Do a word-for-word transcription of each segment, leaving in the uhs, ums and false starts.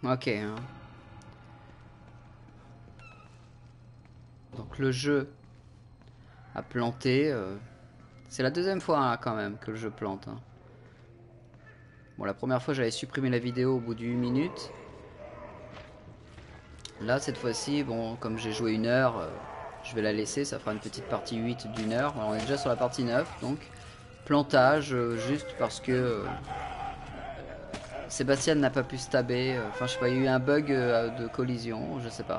Ok. Hein. Donc le jeu a planté. Euh... C'est la deuxième fois hein, quand même que le jeu plante. Hein. Bon, la première fois j'avais supprimé la vidéo au bout d'une minute. Là, cette fois-ci, bon, comme j'ai joué une heure, euh, je vais la laisser. Ça fera une petite partie huit d'une heure. Alors, on est déjà sur la partie neuf, donc plantage, euh, juste parce que euh, Sébastien n'a pas pu se taber. euh, Enfin, je sais pas, il y a eu un bug euh, de collision, je sais pas.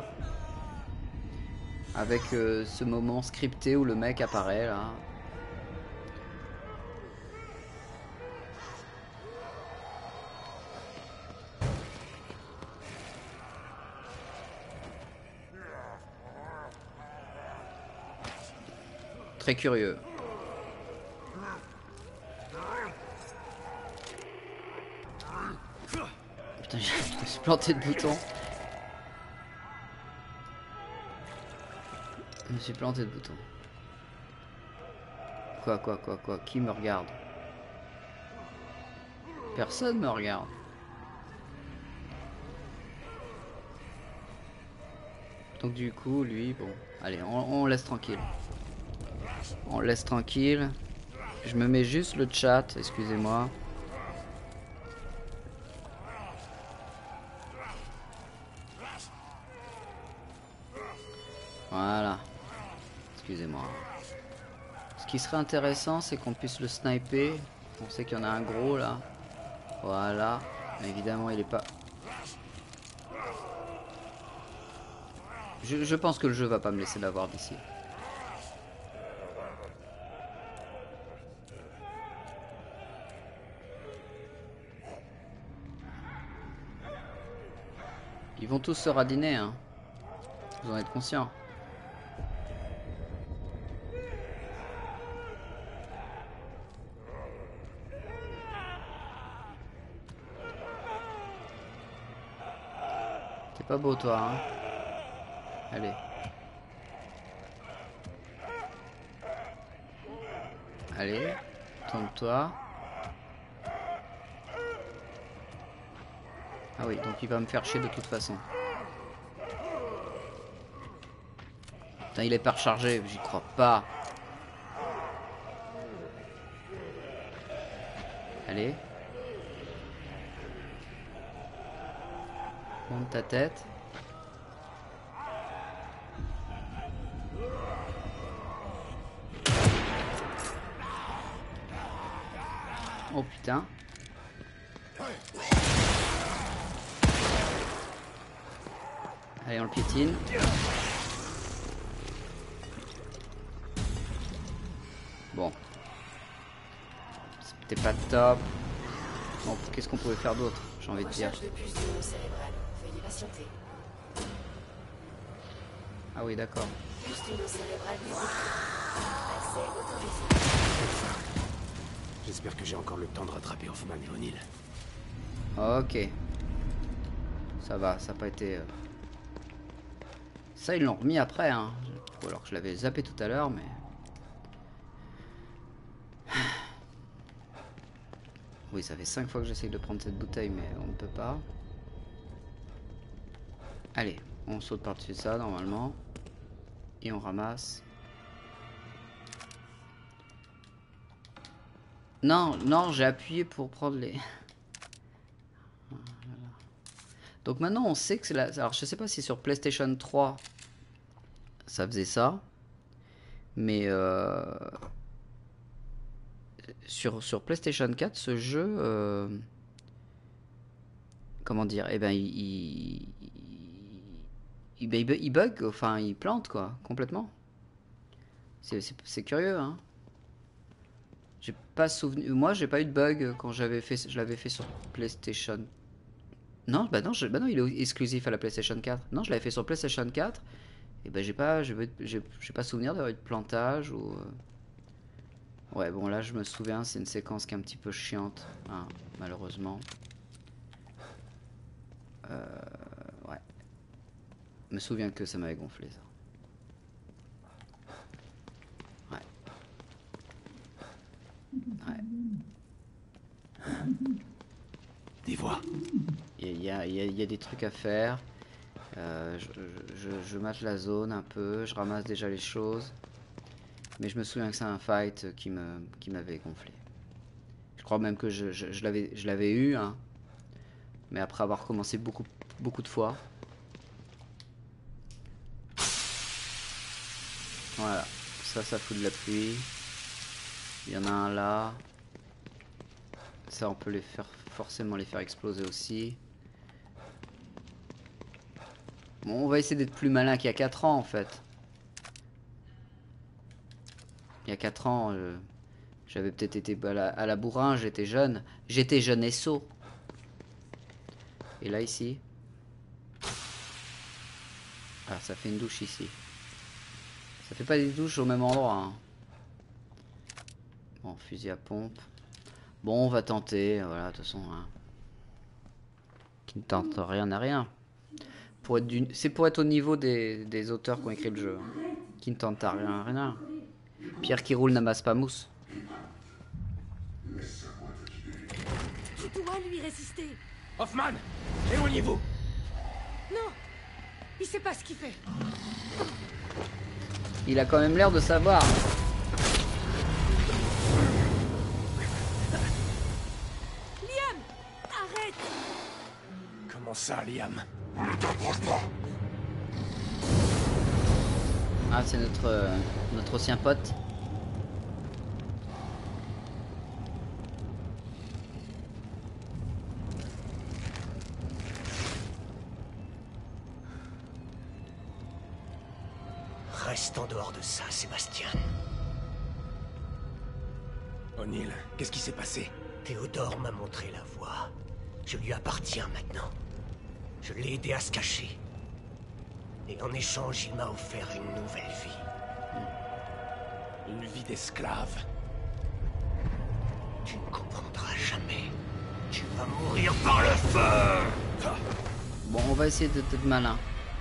Avec euh, ce moment scripté où le mec apparaît là. Très curieux. Putain, je me suis planté de bouton. Je me suis planté de bouton. Quoi, quoi, quoi, quoi? Qui me regarde? Personne me regarde. Donc du coup, lui, bon, allez, on, on laisse tranquille. On laisse tranquille. Je me mets juste le chat, excusez-moi. Voilà. Excusez-moi. Ce qui serait intéressant, c'est qu'on puisse le sniper. On sait qu'il y en a un gros là. Voilà. Mais évidemment, il est pas... Je, je pense que le jeu va pas me laisser l'avoir d'ici. Ils vont tous se radiner, hein. Vous en êtes conscients. T'es pas beau, toi, hein. Allez. Allez. Tourne-toi. Ah oui, donc il va me faire chier de toute façon. Putain, il est pas rechargé, j'y crois pas. Allez. Monte ta tête. Oh putain. Allez, on le piétine. Bon. C'était pas top. Bon, qu'est-ce qu'on pouvait faire d'autre, j'ai envie de dire. Ah oui, d'accord. J'espère que j'ai encore le temps de rattraper Hoffman et O'Neill. Ok. Ça va, ça n'a pas été... Euh... Ça, ils l'ont remis après, hein. Ou alors que je l'avais zappé tout à l'heure, mais... Oui, ça fait cinq fois que j'essaye de prendre cette bouteille, mais on ne peut pas. Allez, on saute par-dessus ça, normalement. Et on ramasse. Non, non, j'ai appuyé pour prendre les... Donc maintenant, on sait que c'est la... Alors, je sais pas si sur PlayStation trois, ça faisait ça. Mais... Euh... Sur, sur PlayStation quatre, ce jeu... Euh... Comment dire? Eh ben, il... il... Il, il, il bug, enfin, il plante, quoi, complètement. C'est curieux, hein. J'ai pas souvenir. Moi, j'ai pas eu de bug quand j'avais fait. Je l'avais fait sur PlayStation. Non, bah non, je, bah non, il est exclusif à la PlayStation quatre. Non, je l'avais fait sur PlayStation quatre. Et ben j'ai pas, j'ai pas souvenir d'avoir eu de plantage ou. euh, Ouais, bon là, je me souviens, c'est une séquence qui est un petit peu chiante, hein, malheureusement. Euh, ouais. Je me souviens que ça m'avait gonflé ça. Ouais. Ouais. Des voix. Il y a, il y a, il y a des trucs à faire. Euh, je, je, je mate la zone un peu, je ramasse déjà les choses. Mais je me souviens que c'est un fight qui me, qui m'avait gonflé. Je crois même que je, je, je l'avais, je l'avais eu, hein. Mais après avoir commencé beaucoup, beaucoup de fois. Voilà, ça, ça fout de la pluie. Il y en a un là. Ça, on peut les faire, forcément les faire exploser aussi. Bon, on va essayer d'être plus malin qu'il y a quatre ans en fait. Il y a quatre ans, euh, j'avais peut-être été à la, à la bourrin, j'étais jeune. J'étais jeune et sot. Et là, ici. Ah, ça fait une douche ici. Ça fait pas des douches au même endroit. Hein. Bon, fusil à pompe. Bon, on va tenter. Voilà, de toute façon. Hein. Qui ne tente rien à rien. Pour être du... C'est pour être au niveau des, des auteurs qui ont écrit le jeu. Hein. Qui ne tentent à rien à rien. Pierre qui roule n'amasse pas mousse. Tu dois lui résister. Hoffman, éloignez-vous. Non, il sait pas ce qu'il fait. Il a quand même l'air de savoir. Liam, arrête. Comment ça, Liam? Ah, c'est notre, euh, notre ancien pote. Reste en dehors de ça, Sébastien. O'Neill, qu'est-ce qui s'est passé? Théodore m'a montré la voie. Je lui appartiens maintenant. Je l'ai aidé à se cacher. Et en échange, il m'a offert une nouvelle vie. Une vie d'esclave. Tu ne comprendras jamais. Tu vas mourir par le feu! Bon, on va essayer d'être malin.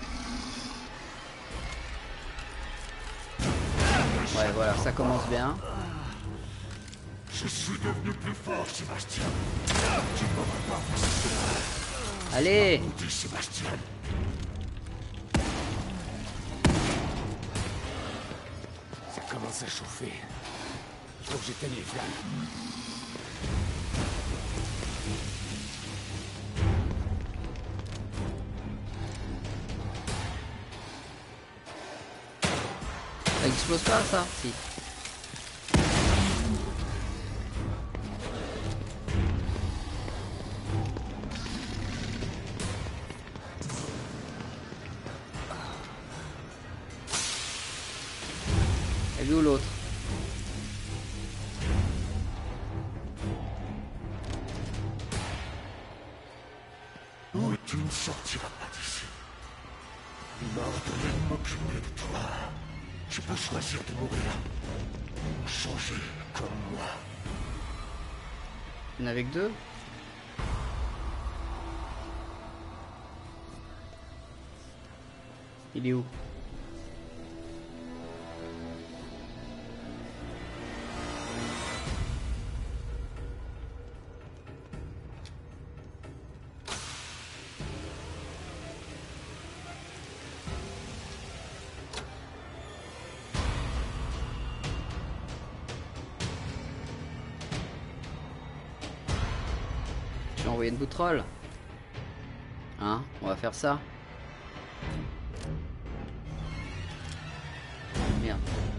Ouais, voilà, ça commence bien. Je suis devenu plus fort, Sébastien. Tu ne m'auras pas fait Allez! cela, Sébastien. Ça commence à chauffer. Il faut que j'éteigne les flammes. Ça explose pas, ça? Si. Elle est où l'autre? Oui, tu ne sortiras pas d'ici. Il m'a ordonné de m'occuper de toi. Tu peux choisir de mourir. Changer comme moi. Il y en avait que deux? Il est où? Je vais envoyer une boutrole. Hein? On va faire ça. Merde.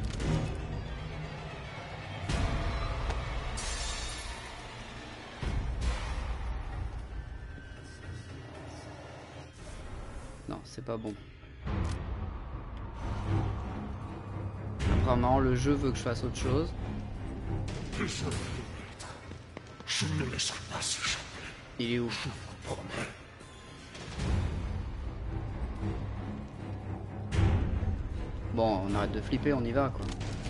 Non, c'est pas bon. Apparemment, le jeu veut que je fasse autre chose. Désolé, maître. Je ne me laisserai pas s'échapper. Il est où? Je vous promets. Bon, on arrête de flipper, on y va quoi.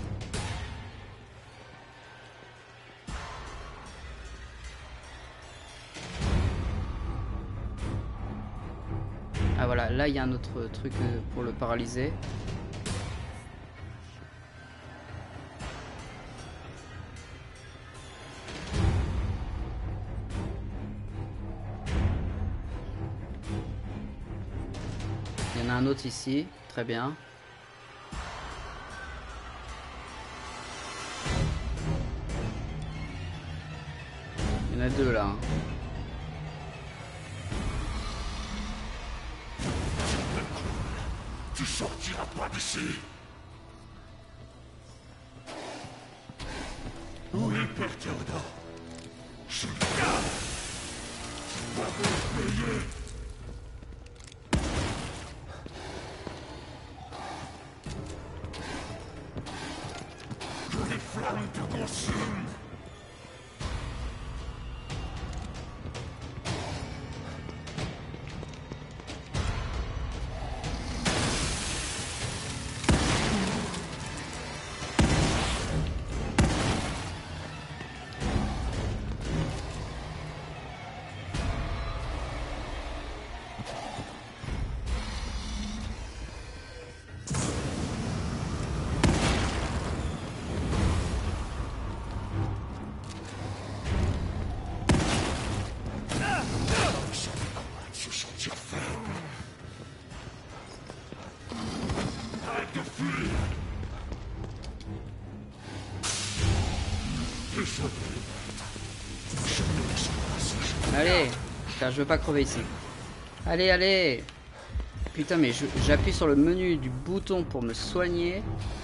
Ah voilà, là il y a un autre truc euh, pour le paralyser. Il y en a un autre ici. Très bien. Il y en a deux là. Hein. Tu sortiras pas d'ici. Où est Père Théodore? Je... Tu vas me payer. Que les flammes te consument. Allez, car je veux pas crever ici. Allez, allez. Putain, mais j'appuie sur le menu du bouton pour me soigner.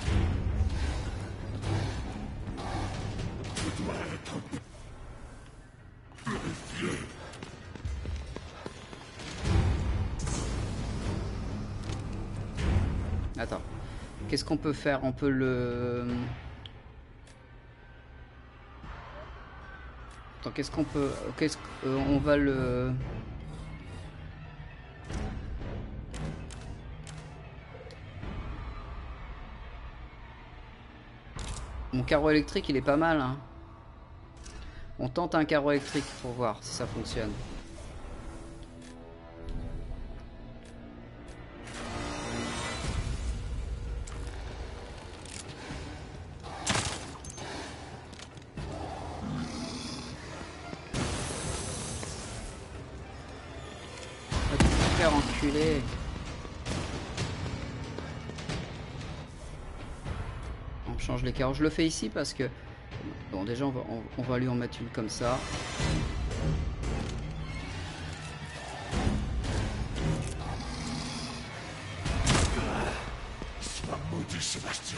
Attends. Qu'est-ce qu'on peut faire? On peut le... Attends, qu'est-ce qu'on peut... Qu'est-ce qu'on va le... Mon carreau électrique, il est pas mal, hein. On tente un carreau électrique pour voir si ça fonctionne. Enculé. On change les carreaux. Je le fais ici parce que bon, déjà on va, on, on va lui en mettre une comme ça. Sois maudit, Sébastien.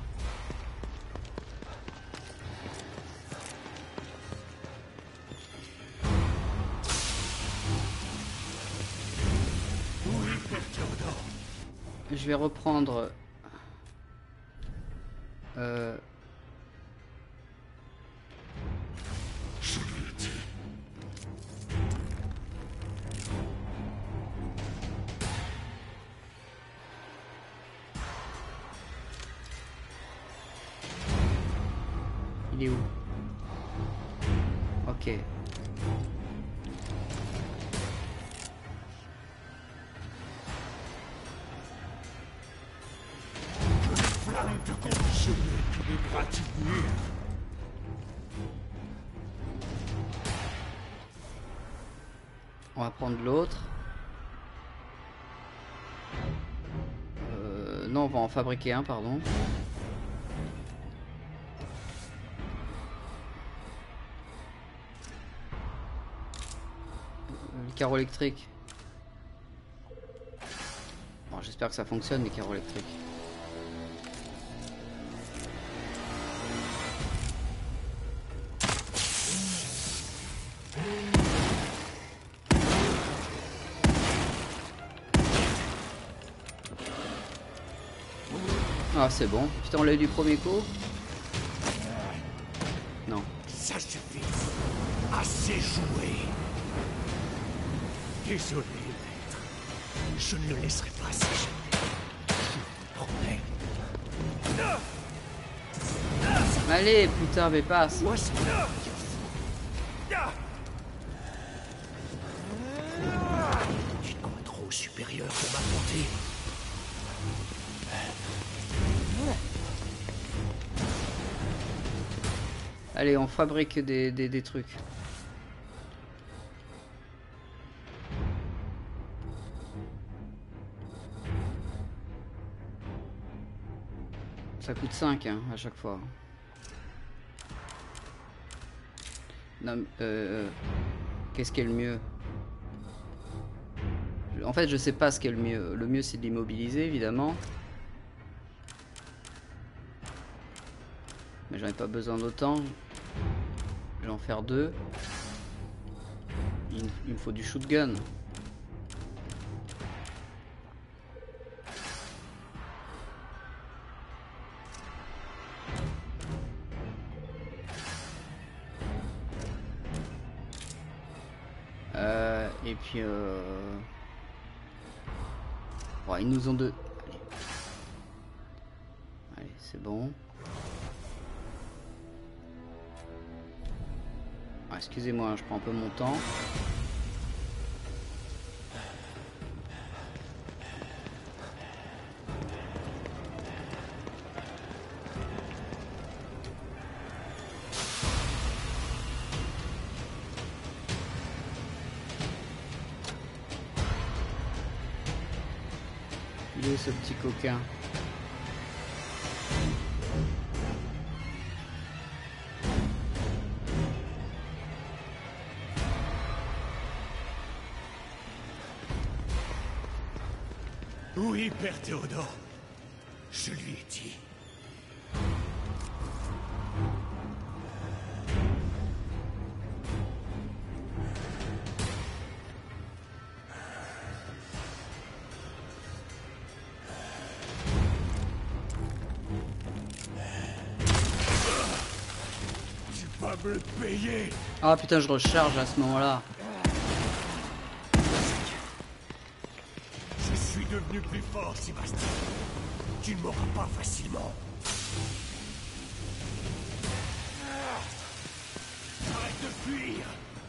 Je vais reprendre euh... Je lui ai dit. Il est où? Ok. On va prendre l'autre. Euh, non, on va en fabriquer un, pardon. Le carreau électrique. Bon, j'espère que ça fonctionne, les carreaux électriques. Ah, c'est bon. Putain, on l'a eu du premier coup. Non. Ça suffit. Assez joué. Désolé, maître. Je ne le laisserai pas s'échapper. Je vous promets. Allez, putain, mais passe. Moi, c'est... Tu te crois trop supérieur pour m'affronter. Allez, on fabrique des, des, des trucs. Ça coûte cinq hein, à chaque fois. Non, euh, qu'est-ce qui est le mieux? En fait, je sais pas ce qui est le mieux. Le mieux, c'est de l'immobiliser, évidemment. Mais j'en ai pas besoin d'autant. Je vais en faire deux. Il, il me faut du shotgun. Euh, et puis... Euh... Bon, ils nous ont deux. Allez, Allez c'est bon. Ah, excusez-moi, je prends un peu mon temps. Il est où ce petit coquin? Oui, Père Théodore. Je lui ai dit. Tu vas me le payer. Ah putain, je recharge à ce moment-là. Je suis devenu plus fort, Sébastien. Tu ne m'auras pas facilement. Arrête de fuir.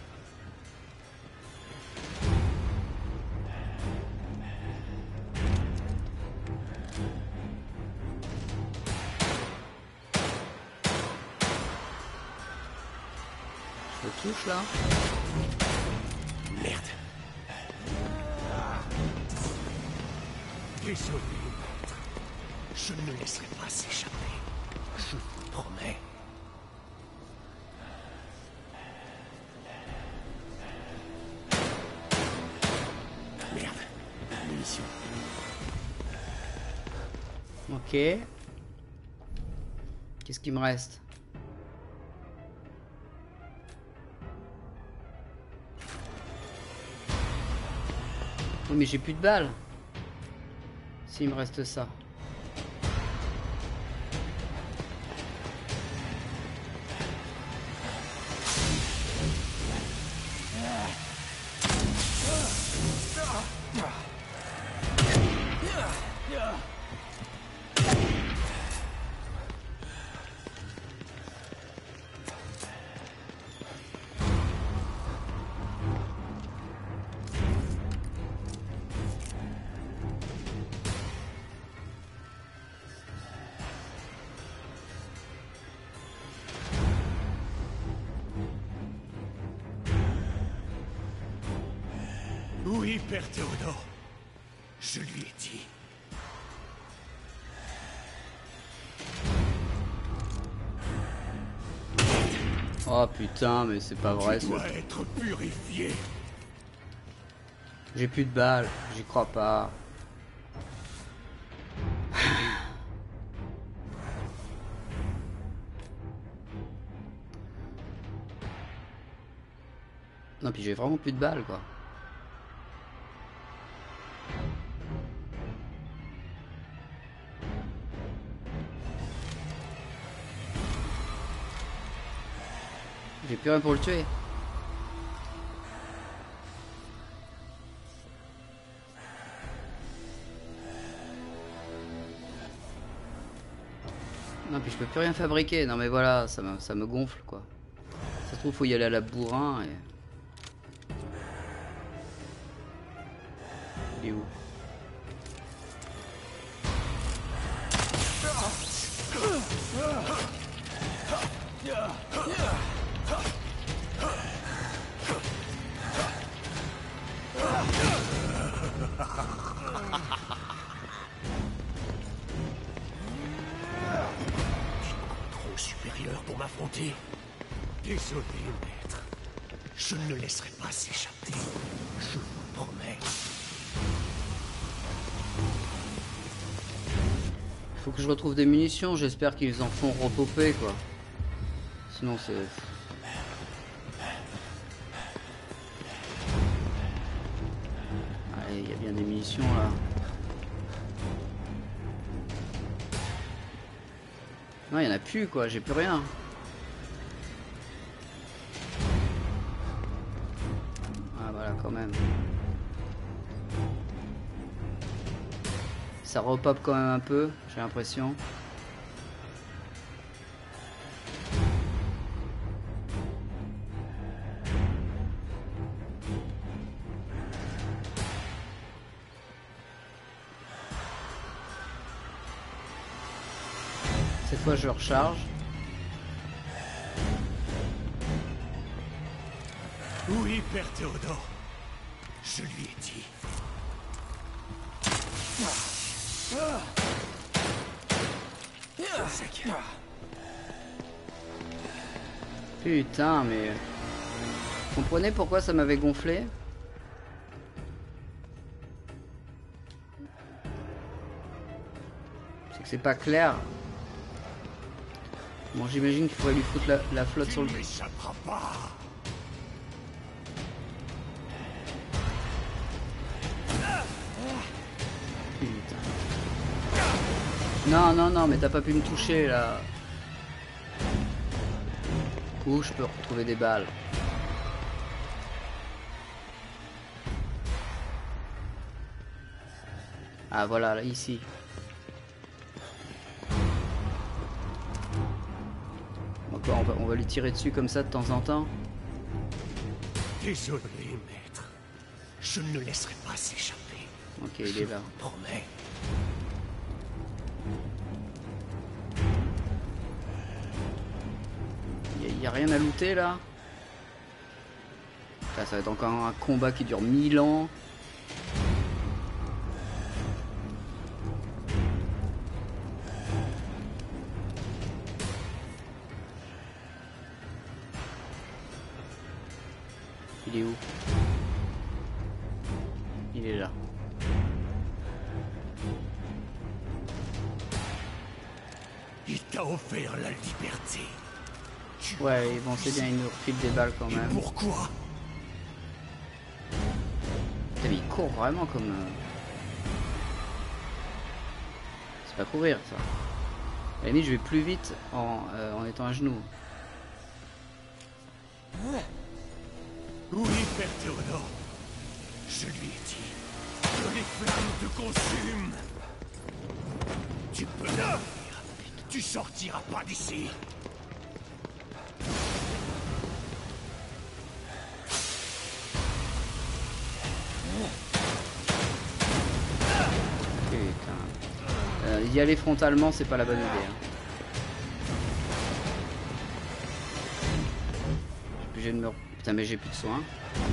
Je le touche là. Merde. Désolé. Je ne le laisserai pas s'échapper. Je vous le promets. Merde. Munitions. Ok. Qu'est-ce qu'il me reste? Oui, mais j'ai plus de balles. S'il me reste ça. Oui, Père Théodore. Je lui ai dit. Oh putain, mais c'est pas vrai. Tu dois être purifié. J'ai plus de balles, j'y crois pas. Non, puis j'ai vraiment plus de balles, quoi. J'ai plus rien pour le tuer. Non, puis je peux plus rien fabriquer. Non, mais voilà, ça me, ça me gonfle, quoi. Ça se trouve, faut y aller à la bourrin et... Il est où? m'écouter? Désolé, maître. Je ne le laisserai pas s'échapper. Je vous le promets. Faut que je retrouve des munitions, j'espère qu'ils en font retoper quoi. Sinon c'est... Allez, il y a bien des munitions là. Non, il y en a plus quoi, j'ai plus rien. Ah voilà, quand même. Ça repop quand même un peu, j'ai l'impression. Cette fois je recharge. Oui, Père Théodore. Je lui ai dit. Putain, mais... Vous comprenez pourquoi ça m'avait gonflé? C'est que c'est pas clair. Bon, j'imagine qu'il faudrait lui foutre la, la flotte sur le... Tu n'échapperas pas. Putain. Non, non, non, mais t'as pas pu me toucher là. Où je peux retrouver des balles? Ah voilà, là, ici. Donc là, on va, on va lui tirer dessus comme ça de temps en temps. Désolé, maître. Je ne le laisserai pas s'échapper. Ok, il est là. Je vous promets. Il n'y a, a rien à looter là. Là, ça va être encore un combat qui dure mille ans. Il est où? Il est là. Il t'a offert la liberté. Tu Ouais, bon, c'est bien, il nous refile des balles quand même. Pourquoi? Putain, mais il court vraiment comme... euh, C'est pas courir, ça. À la limite, je vais plus vite en, euh, en étant à genoux. Oui, Père Théodore. Je lui ai dit que les flammes te consument. Tu peux mourir. Tu sortiras pas d'ici. Putain. Euh, y aller frontalement, c'est pas la bonne idée. Hein. Je suis obligé de me... Putain, mais j'ai plus de soins.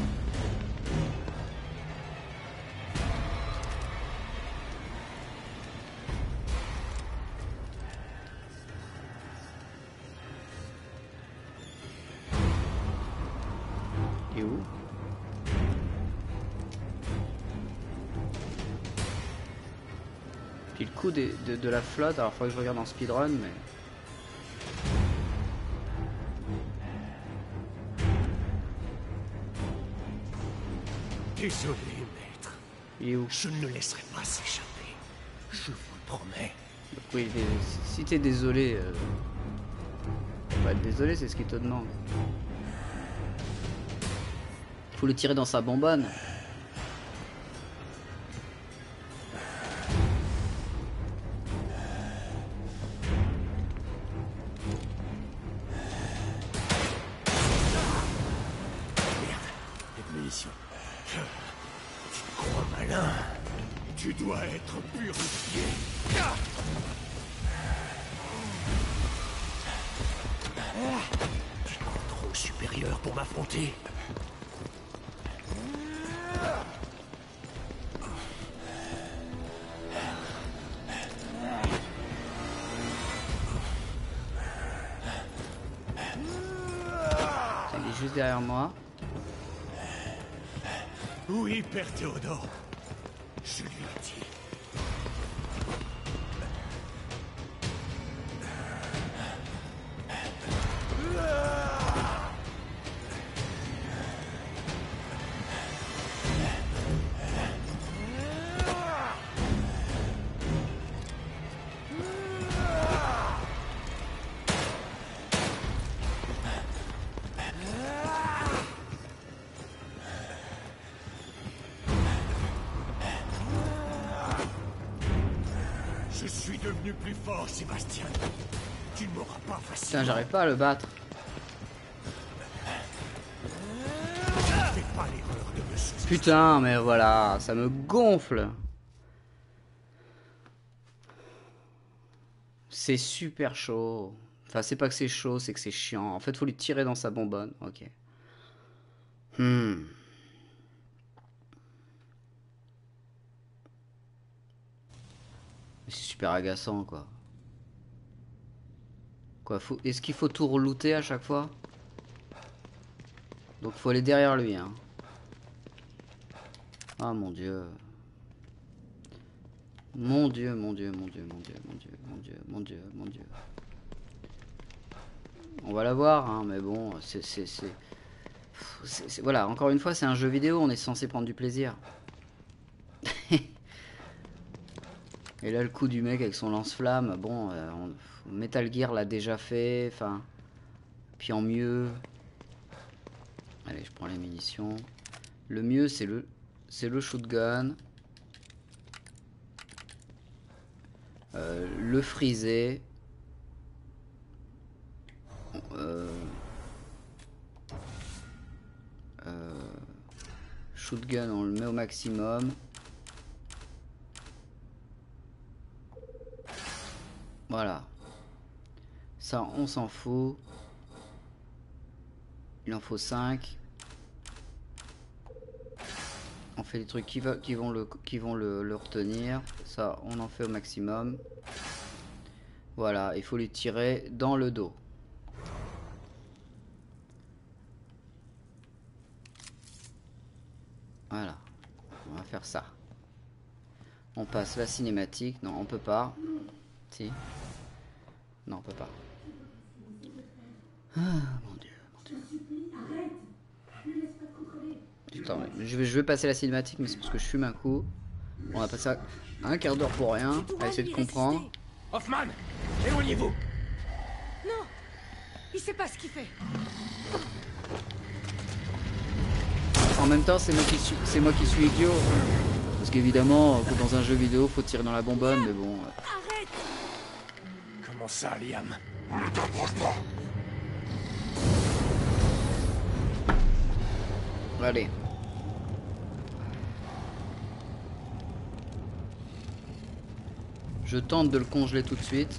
Et où? Puis le coup de, de, de la flotte, alors faut que je regarde en speedrun, mais... Désolé, maître. Il est où? Je ne le laisserai pas s'échapper. Je vous le promets. Donc oui, mais si t'es désolé... Euh... Faut pas être désolé, c'est ce qu'il te demande. Faut le tirer dans sa bonbonne. Tu te crois malin? Tu dois être purifié. Tu te crois trop supérieur pour m'affronter? juste derrière moi. Oui, Père Théodore. Je lui ai dit. Je suis devenu plus fort, Sébastien. Tu ne m'auras pas facile. Putain, j'arrive pas à le battre. Fais pas l'erreur de me sous- Putain, mais voilà, ça me gonfle. C'est super chaud. Enfin, c'est pas que c'est chaud, c'est que c'est chiant. En fait, faut lui tirer dans sa bonbonne. Ok. Hmm. C'est super agaçant, quoi. Quoi, faut... Est-ce qu'il faut tout relooter à chaque fois? Donc faut aller derrière lui, hein. Ah mon dieu. Mon dieu, mon dieu, mon dieu, mon dieu, mon dieu, mon dieu, mon dieu, mon dieu. On va la voir, hein, mais bon, c'est... c'est, c'est... c'est- c'est- Voilà, encore une fois, c'est un jeu vidéo, on est censé prendre du plaisir. Et là, le coup du mec avec son lance-flamme, bon, euh, on- Metal Gear l'a déjà fait, enfin... Puis en mieux... Allez, je prends les munitions. Le mieux, c'est le... C'est le shotgun. Euh, le frisé. Euh... Euh... Shotgun, on le met au maximum. Voilà. Ça, on s'en fout. Il en faut cinq. On fait des trucs qui, va, qui vont, le, qui vont le, le retenir. Ça, on en fait au maximum. Voilà, il faut lui tirer dans le dos. Voilà, on va faire ça. On passe la cinématique. Non, on peut pas. Si. Non, on peut pas. Ah, mon dieu, mon dieu. Putain, mais je vais, je vais passer la cinématique, mais c'est parce que je fume un coup. On va passer un quart d'heure pour rien, à essayer de comprendre. Hoffman, éloignez-vous. Non, il sait pas ce qu'il fait. En même temps, c'est moi qui suis, c'est moi qui suis idiot. Parce qu'évidemment, dans un jeu vidéo, faut tirer dans la bonbonne, mais bon. Arrête! Comment ça, Liam? Ne t'approche pas. Allez. Je tente de le congeler tout de suite.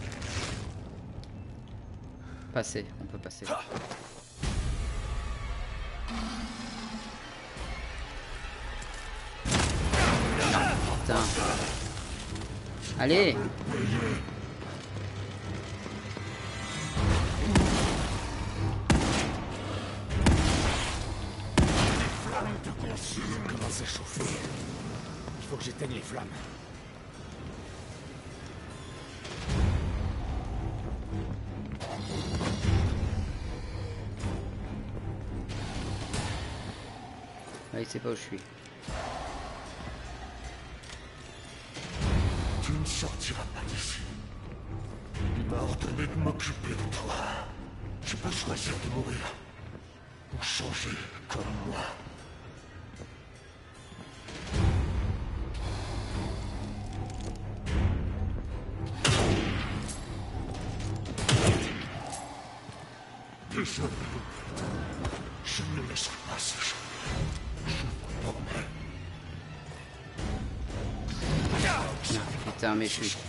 Passer, on peut passer. Putain. Allez. Ça commence à chauffer. Il faut que j'éteigne les flammes. Ah, il sait pas où je suis. Tu ne sortiras pas d'ici. Il m'a ordonné de m'occuper de toi. Tu peux choisir de mourir. Ou changer comme moi. Désolé. Je ne laisserai pas ces gens. Je vous promets. Putain, mais je suis...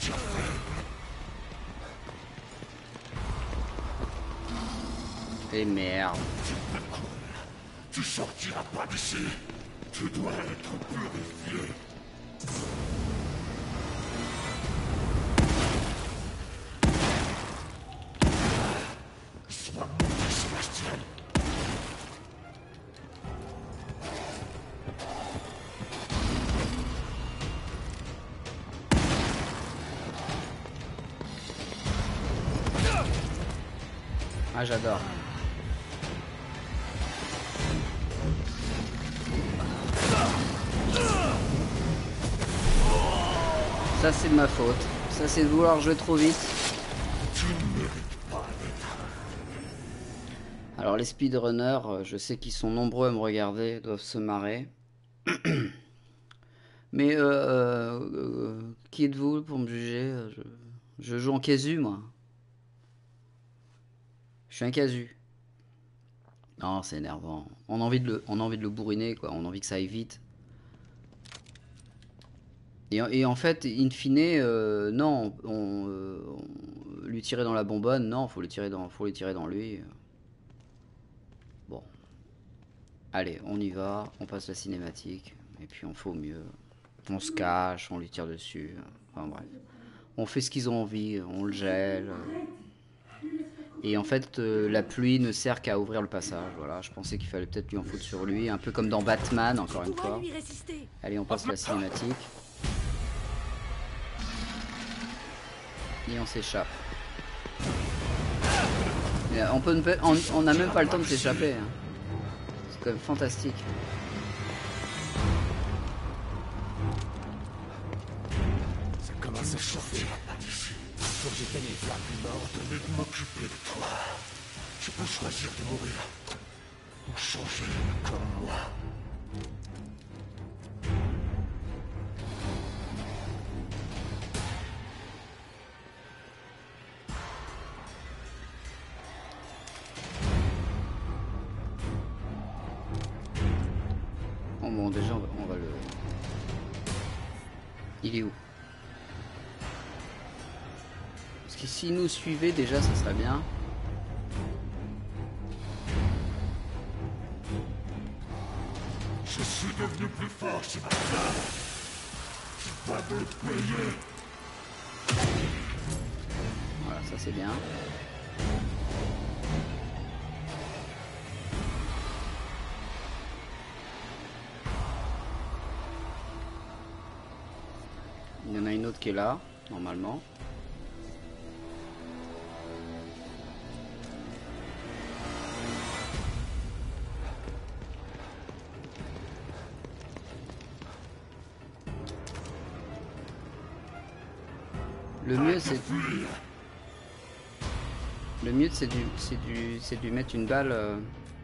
Et merde. Tu sortiras pas d'ici. Tu dois être purifié. Sois mon Sébastien. Ah, j'adore. Ça c'est de ma faute. Ça c'est de vouloir jouer trop vite. Alors les speedrunners, je sais qu'ils sont nombreux à me regarder, doivent se marrer. Mais euh, euh, euh, qui êtes-vous pour me juger? je, je joue en casu moi. Je suis un casu. Non, c'est énervant. On a envie de le, on a envie de le bourriner quoi. On a envie que ça aille vite. Et, et en fait, in fine, euh, non, on, euh, on, lui tirer dans la bonbonne, non, faut le tirer dans, faut le tirer dans lui. Bon, allez, on y va, on passe la cinématique, et puis on fait au mieux. On se cache, on lui tire dessus. Enfin bref, on fait ce qu'ils ont envie, on le gèle. Et en fait, euh, la pluie ne sert qu'à ouvrir le passage. Voilà, je pensais qu'il fallait peut-être lui en foutre sur lui, un peu comme dans Batman, encore une fois. Allez, on passe la cinématique. Et on s'échappe. On peut, on, on n'a même pas le temps de s'échapper. Hein. C'est quand même fantastique. Ça commence à chauffer. Faut que j'éteigne les flammes. Ordonnez de m'occuper de toi. Tu peux choisir de mourir ou changer comme moi. Oh bon, déjà on va, on va le... Il est où? Parce que s'il nous suivait déjà ça serait bien. Je suis devenu plus fort ce matin. Tu vas me le payer. Voilà, ça c'est bien. Il y en a une autre qui est là, normalement. Le mieux c'est le mieux c'est du c'est du c'est du mettre une balle. Euh...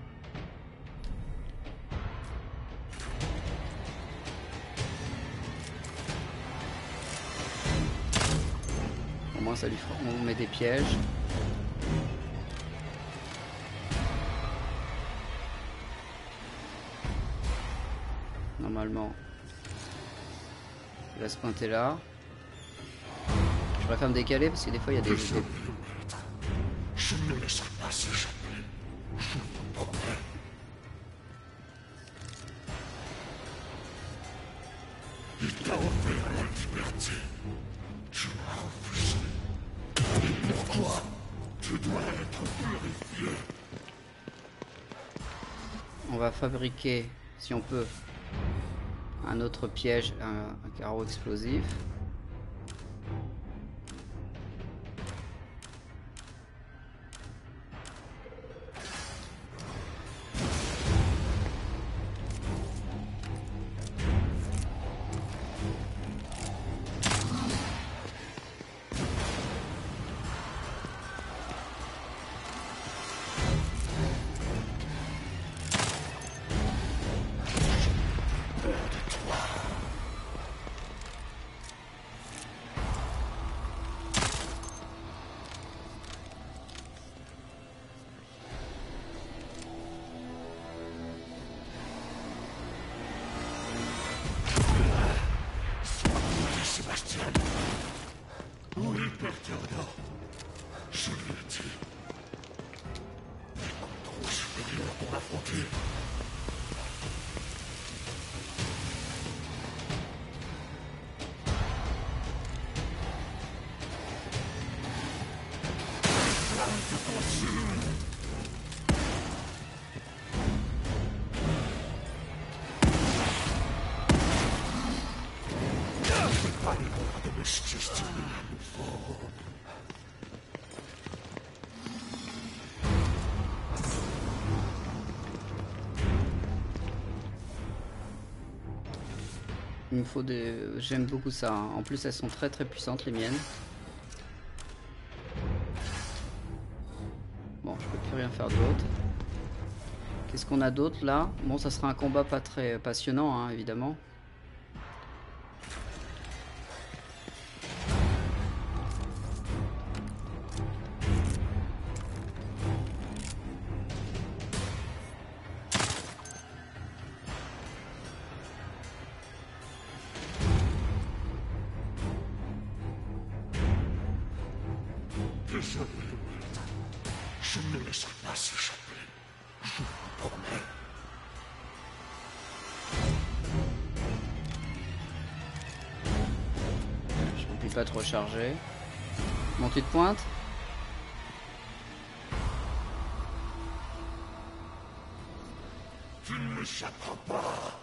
Au moins ça lui fera... On met des pièges. Normalement. Il va se pointer là. Je préfère me décaler parce que des fois il y a des... des... Je ne me laisserai pas s'échapper. Je vous promets. Il t'a offert la liberté. Tu l'as refusé. Et pourquoi? Tu dois être purifié. On va fabriquer, si on peut, un autre piège, un, un carreau explosif. Il me faut des... J'aime beaucoup ça. Hein. En plus, elles sont très très puissantes, les miennes. Bon, je peux plus rien faire d'autre. Qu'est-ce qu'on a d'autre là? Bon, ça sera un combat pas très passionnant, hein, évidemment. Désolé, maître. Je ne me laisserai pas s'échapper. Je vous promets. Je ne peux pas trop charger. Montée de pointe. Tu ne m'échapperas pas.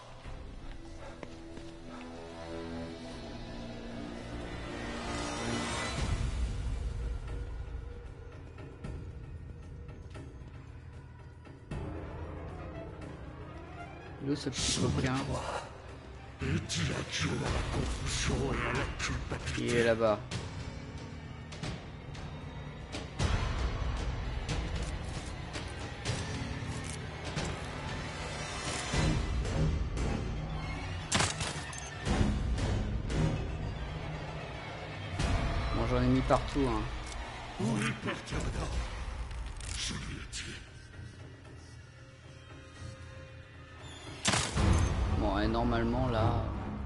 Où ce petit coquin? Et dis adieu à la confusion et à la culpabilité. Il est là-bas. Bon, j'en ai mis partout. Hein. Oui, Perturbateur. Je lui ai dit. Bon, et normalement là,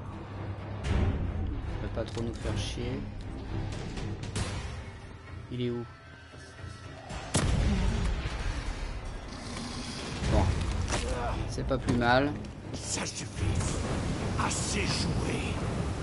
il va pas trop nous faire chier. Il est où? Bon, c'est pas plus mal. Ça suffit. Assez joué.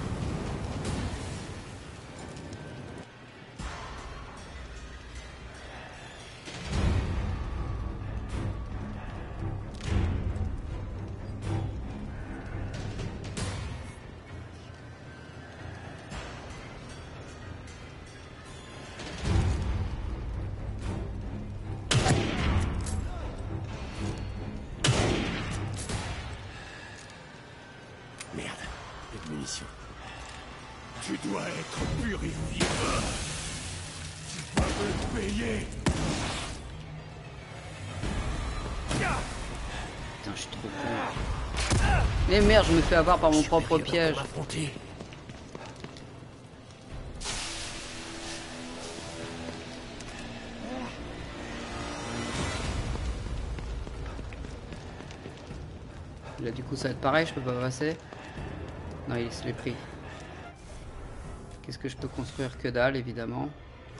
Merde, plus de munitions. Tu dois être purifié. Tu vas me le payer. Putain, je suis trop con. Mais merde, je me fais avoir par mon propre piège. Là, du coup, ça va être pareil, je peux pas passer. Non, il se l'est pris. Qu'est-ce que je peux construire? Que dalle, évidemment.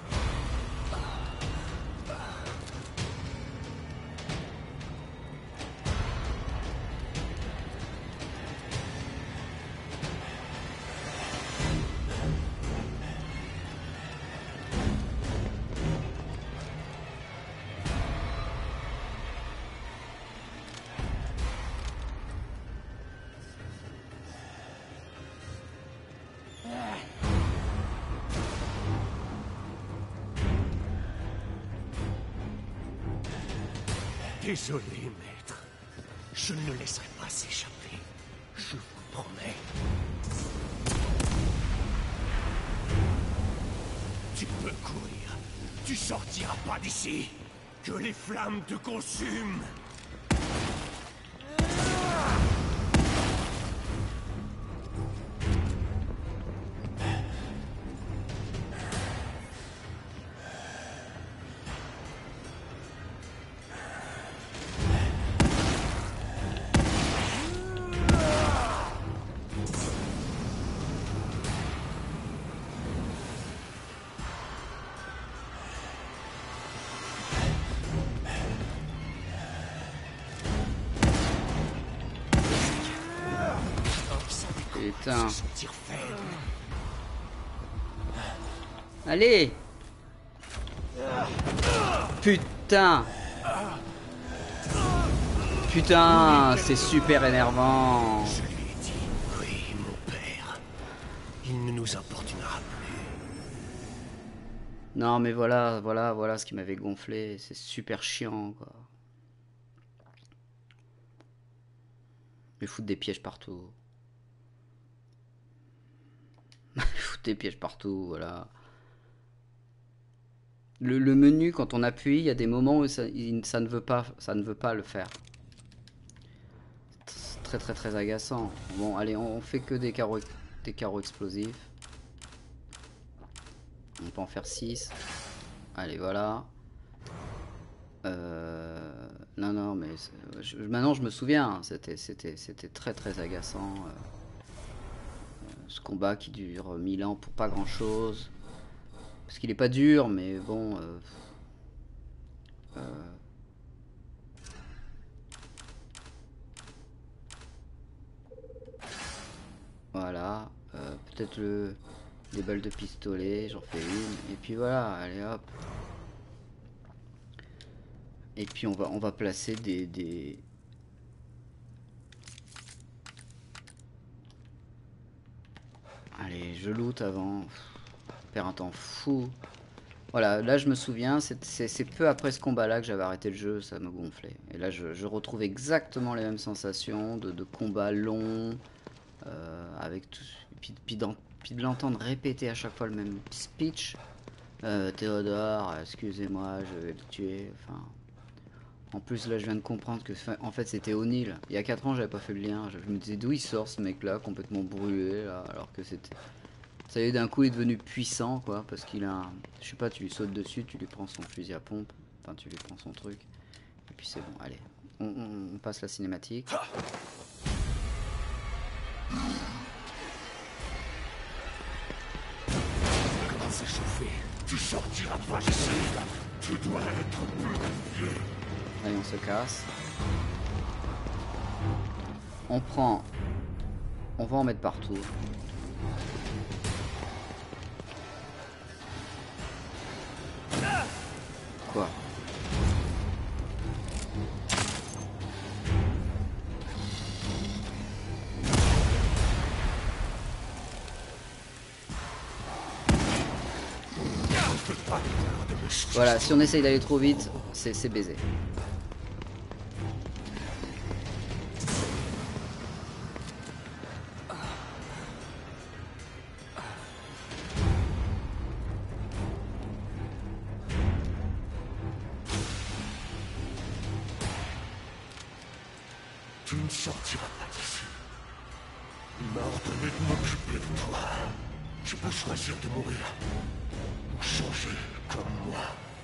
Désolé, maître. Je ne le laisserai pas s'échapper. Je vous promets. Tu peux courir. Tu sortiras pas d'ici. Que les flammes te consument. Putain. Allez. Putain. Putain, c'est super énervant. Je lui ai dit, oui, mon père. Il ne nous importunera plus. Non, mais voilà, voilà, voilà ce qui m'avait gonflé. C'est super chiant, quoi. Mais foutre des pièges partout. Foutre des pièges partout, voilà. Le, le menu, quand on appuie, il y a des moments où ça, il, ça ne veut pas, ça ne veut pas le faire. C'est très très très agaçant. Bon, allez, on, on fait que des carreaux, des carreaux explosifs. On peut en faire six. Allez, voilà. Euh, non, non, mais je, maintenant je me souviens, hein, c'était, c'était, c'était très très agaçant. Euh, ce combat qui dure mille ans pour pas grand chose. Parce qu'il est pas dur, mais bon. Euh, euh, voilà. Euh, peut-être le, des balles de pistolet, j'en fais une. Et puis voilà, allez hop. Et puis on va, on va placer des, des... Allez, je loot avant. Père un temps fou. Voilà, là je me souviens, c'est peu après ce combat-là que j'avais arrêté le jeu, ça me gonflait. Et là je, je retrouve exactement les mêmes sensations de, de combat long, euh, avec tout, puis, puis, puis de l'entendre répéter à chaque fois le même speech. Euh, Théodore, excusez-moi, je vais le tuer. Enfin, en plus là je viens de comprendre que en fait c'était O'Neill. Il y a quatre ans j'avais pas fait le lien, je me disais d'où il sort ce mec-là, complètement brûlé, là, alors que c'était... Ça y est, d'un coup, il est devenu puissant, quoi, parce qu'il a un... Je sais pas, tu lui sautes dessus, tu lui prends son fusil à pompe, enfin, tu lui prends son truc, et puis c'est bon, allez. On, on, on passe la cinématique. Ça commence à chauffer. Tu sortiras pas d'ici. Tu dois être purifié. Allez, on se casse. On prend... On va en mettre partout. Quoi? Voilà, si on essaye d'aller trop vite, c'est baisé. Tu ne sortiras pas d'ici. Il m'a ordonné de m'occuper de toi. Tu peux choisir de mourir. Ou changer comme moi.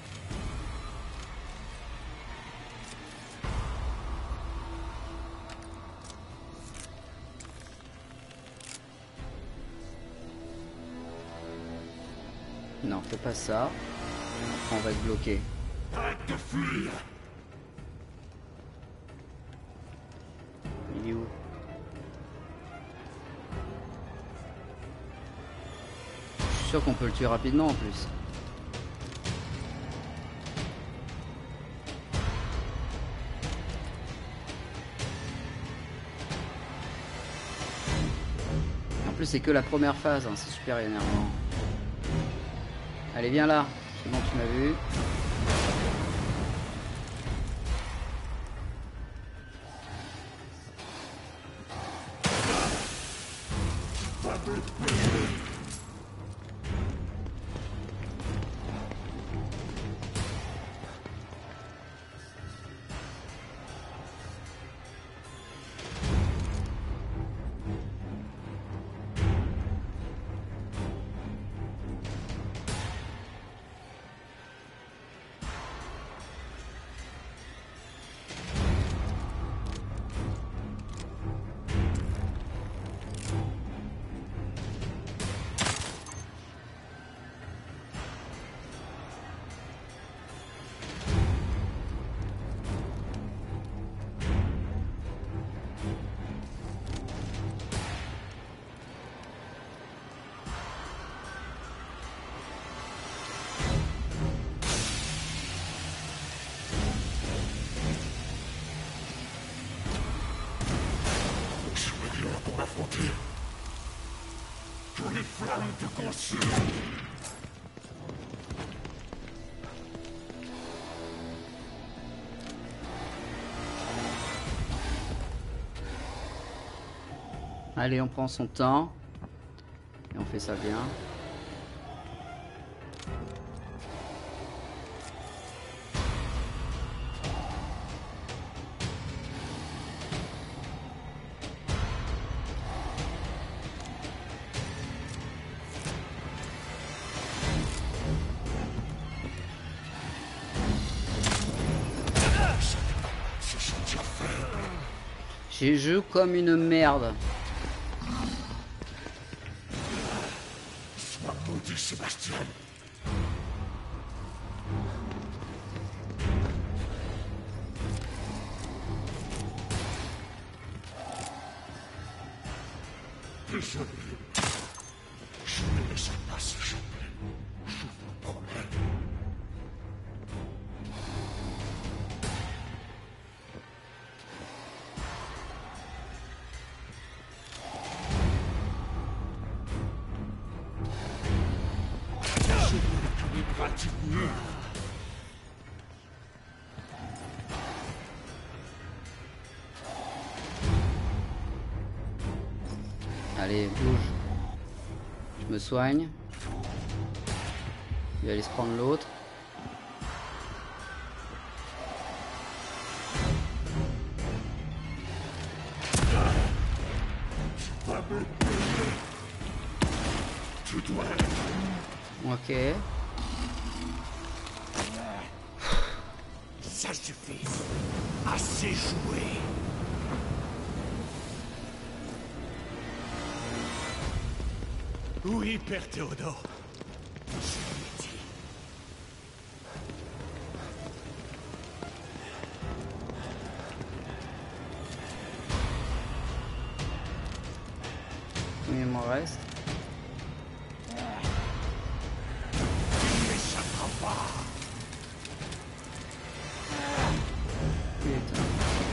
Non, fais pas ça. On va être bloqué. Arrête de fuir. Il est où? Je suis sûr qu'on peut le tuer rapidement en plus. En plus c'est que la première phase, hein, c'est super énervant. Allez, viens là. C'est bon, tu m'as vu. Que les flammes te consument. Allez, on prend son temps. Et on fait ça bien. J'ai joué comme une merde. Sois maudit, Sébastien. Désolé. Je ne laisserai pas s'échapper. Je vous le promets. Allez, bouge. Je me soigne. Il va aller se prendre l'autre. Tu dois. Ok. Ça suffit. Assez joué. Oui, Père Théodore. Je l'ai dit. Combien il m'en reste? Tu n'échapperas pas. Putain.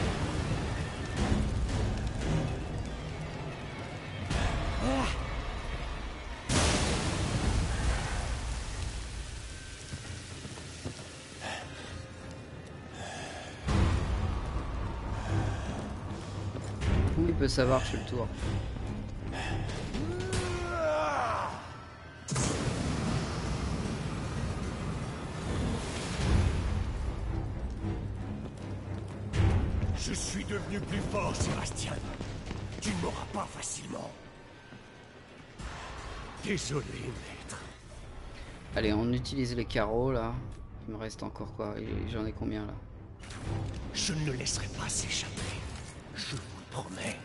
Comment il peut savoir que je fais le tour? Je suis devenu plus fort, Sébastien. Tu ne m'auras pas facilement. Désolé, maître. Allez, on utilise les carreaux là. Il me reste encore quoi? J'en ai combien là? Je ne le laisserai pas s'échapper. Je vous le promets.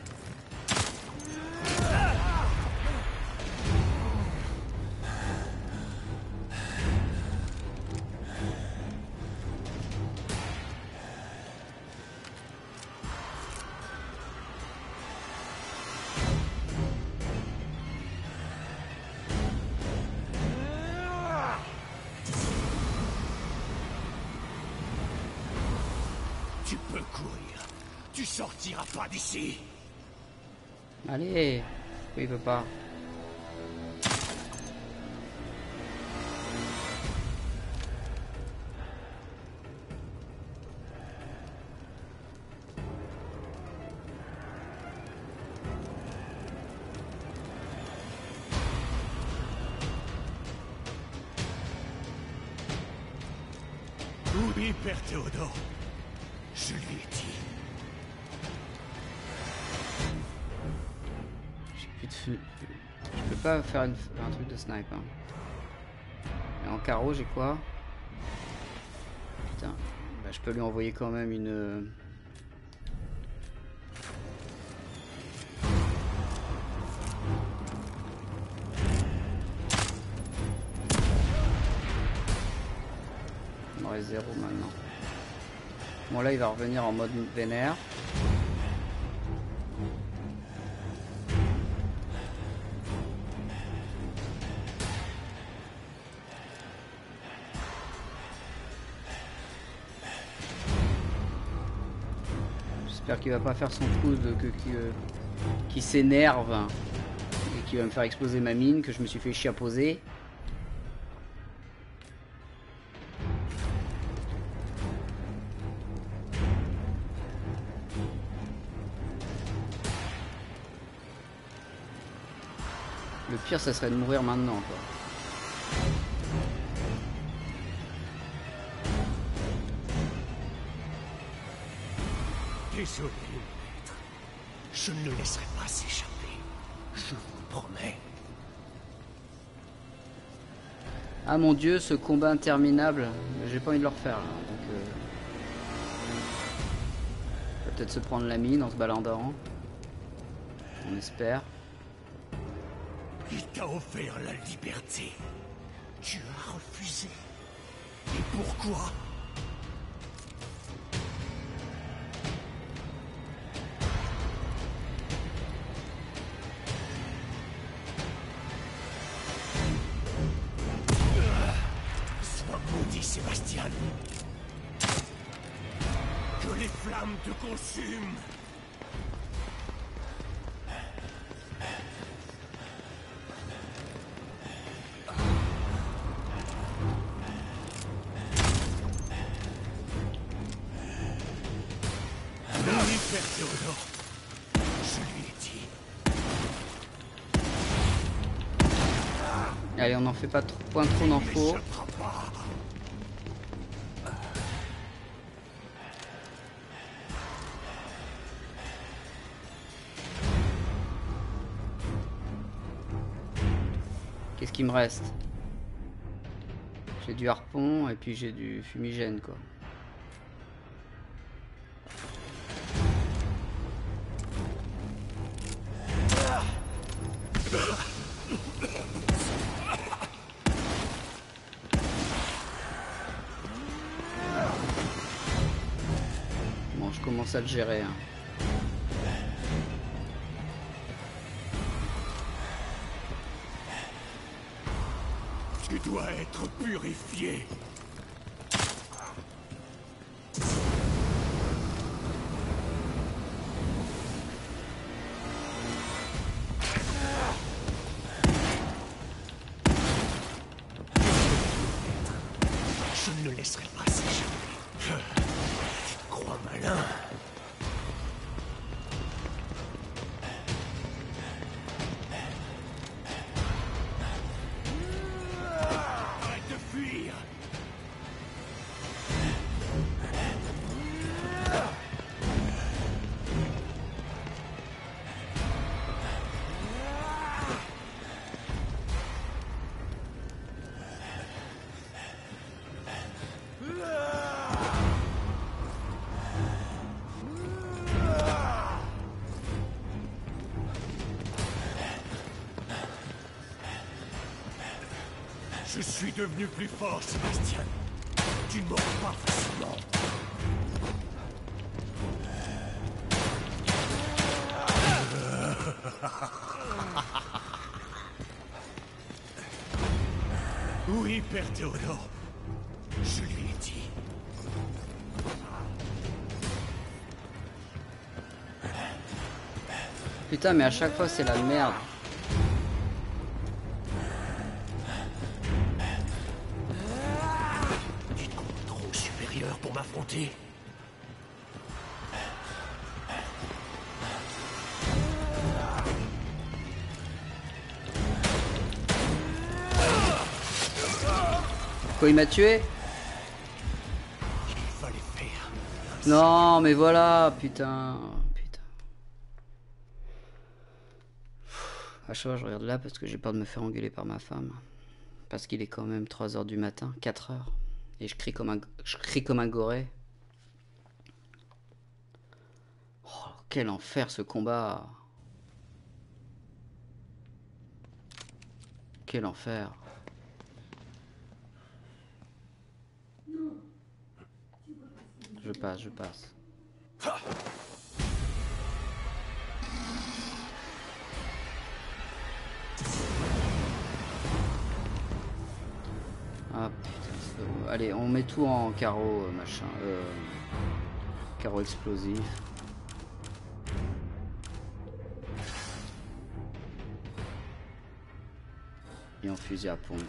Tu peux courir. Tu sortiras pas d'ici. Allez! Pourquoi il veut pas? Oui, Père Théodore. Je lui ai dit. J'ai plus de feu. Je peux pas faire une- un truc de snipe. Hein. Et en carreau, j'ai quoi? Putain. Bah, je peux lui envoyer quand même une. Il me reste zéro maintenant. Bon, là, il va revenir en mode vénère. J'espère qu'il va pas faire son coup de que, qui, euh, qui s'énerve et qui va me faire exploser ma mine que je me suis fait chiaposer. Le pire, ça serait de mourir maintenant, quoi. Désolé, maître. Je ne le laisserai pas s'échapper. Je vous le promets. Ah mon dieu, ce combat interminable. J'ai pas envie de le refaire, là. Donc, euh... on va peut-être se prendre la mine en se baladant. On espère. Il t'a offert la liberté. Tu as refusé. Et pourquoi? Sois maudit, Sébastien. Que les flammes te consument. Théodore, je lui ai dit. Allez, on n'en fait pas trop, point trop d'infos. Qu'est-ce qui me reste? J'ai du harpon et puis j'ai du fumigène, quoi. Bon, je commence à le gérer, hein. Tu dois être purifié. Je ne le laisserai pas s'échapper. Tu te crois malin? Arrête de fuir! Je suis devenu plus fort, Sébastien. Tu ne mourras pas facilement. Oui, Père Théodore. Je lui ai dit. Putain, mais à chaque fois, c'est la merde. Tu te crois trop supérieur pour m'affronter? Quoi, il m'a tué? Il fallait faire. Non, mais voilà, putain. Putain. À chaque fois, je regarde là parce que j'ai peur de me faire engueuler par ma femme. Parce qu'il est quand même trois heures du matin, quatre heures. Et je crie comme un, je crie comme un goré. Oh, quel enfer ce combat. Quel enfer. Je passe, je passe. Ah putain, euh, allez, on met tout en carreau, euh, machin. Euh, carreau explosif. Et en fusil à pompe.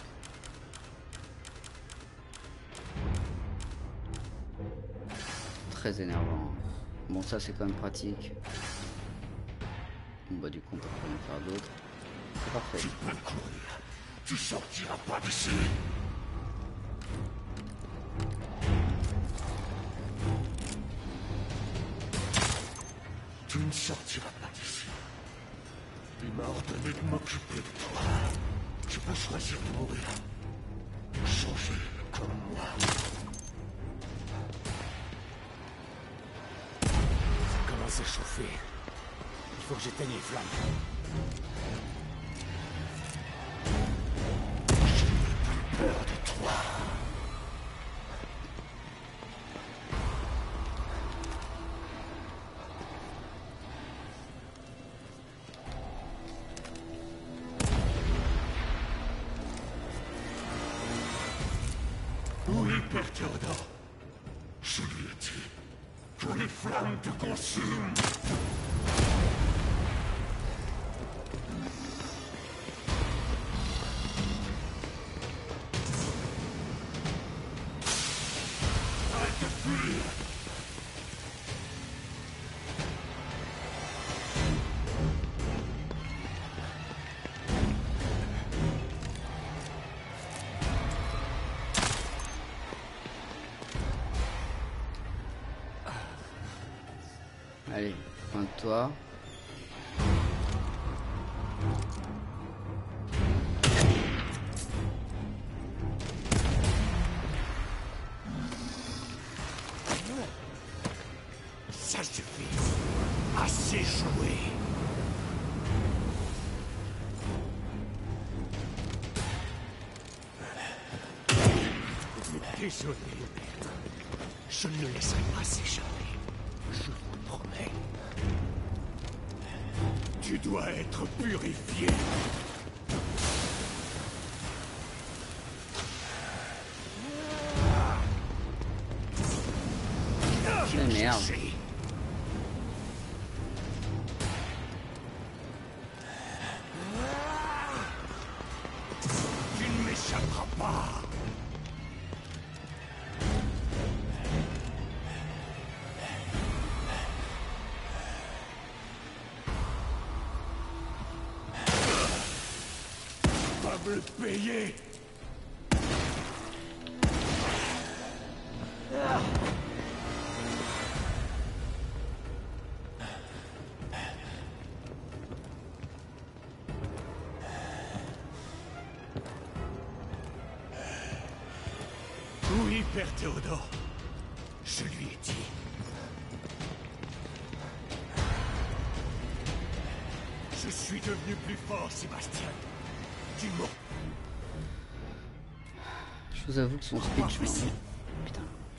Très énervant. Bon, ça c'est quand même pratique. Bon bah du coup on peut pas en faire d'autres. C'est parfait. Tu peux courir. Tu sortiras pas d'ici. Tu ne sortiras pas d'ici. Il m'a ordonné de m'occuper de toi. Tu peux choisir de mourir. Changer comme moi. Ça commence à chauffer. Il faut que j'éteigne les flammes. Je n'ai plus peur de toi. Oui, Père Théodore. Je lui ai dit que les flammes te consument. Arrête de fuir. Allez, pointe-toi. Ça suffit. Assez joué. Désolé, maître. Je ne le laisserai pas s'échapper. Je vous le promets. Tu dois être purifié. Eh merde. Tu ne m'échapperas pas. Va me le payer. Oui, Père Théodore. Je lui ai dit. Je suis devenu plus fort, Sébastien. Tu m'as... Je vous avoue que son speech, je m'en... Putain.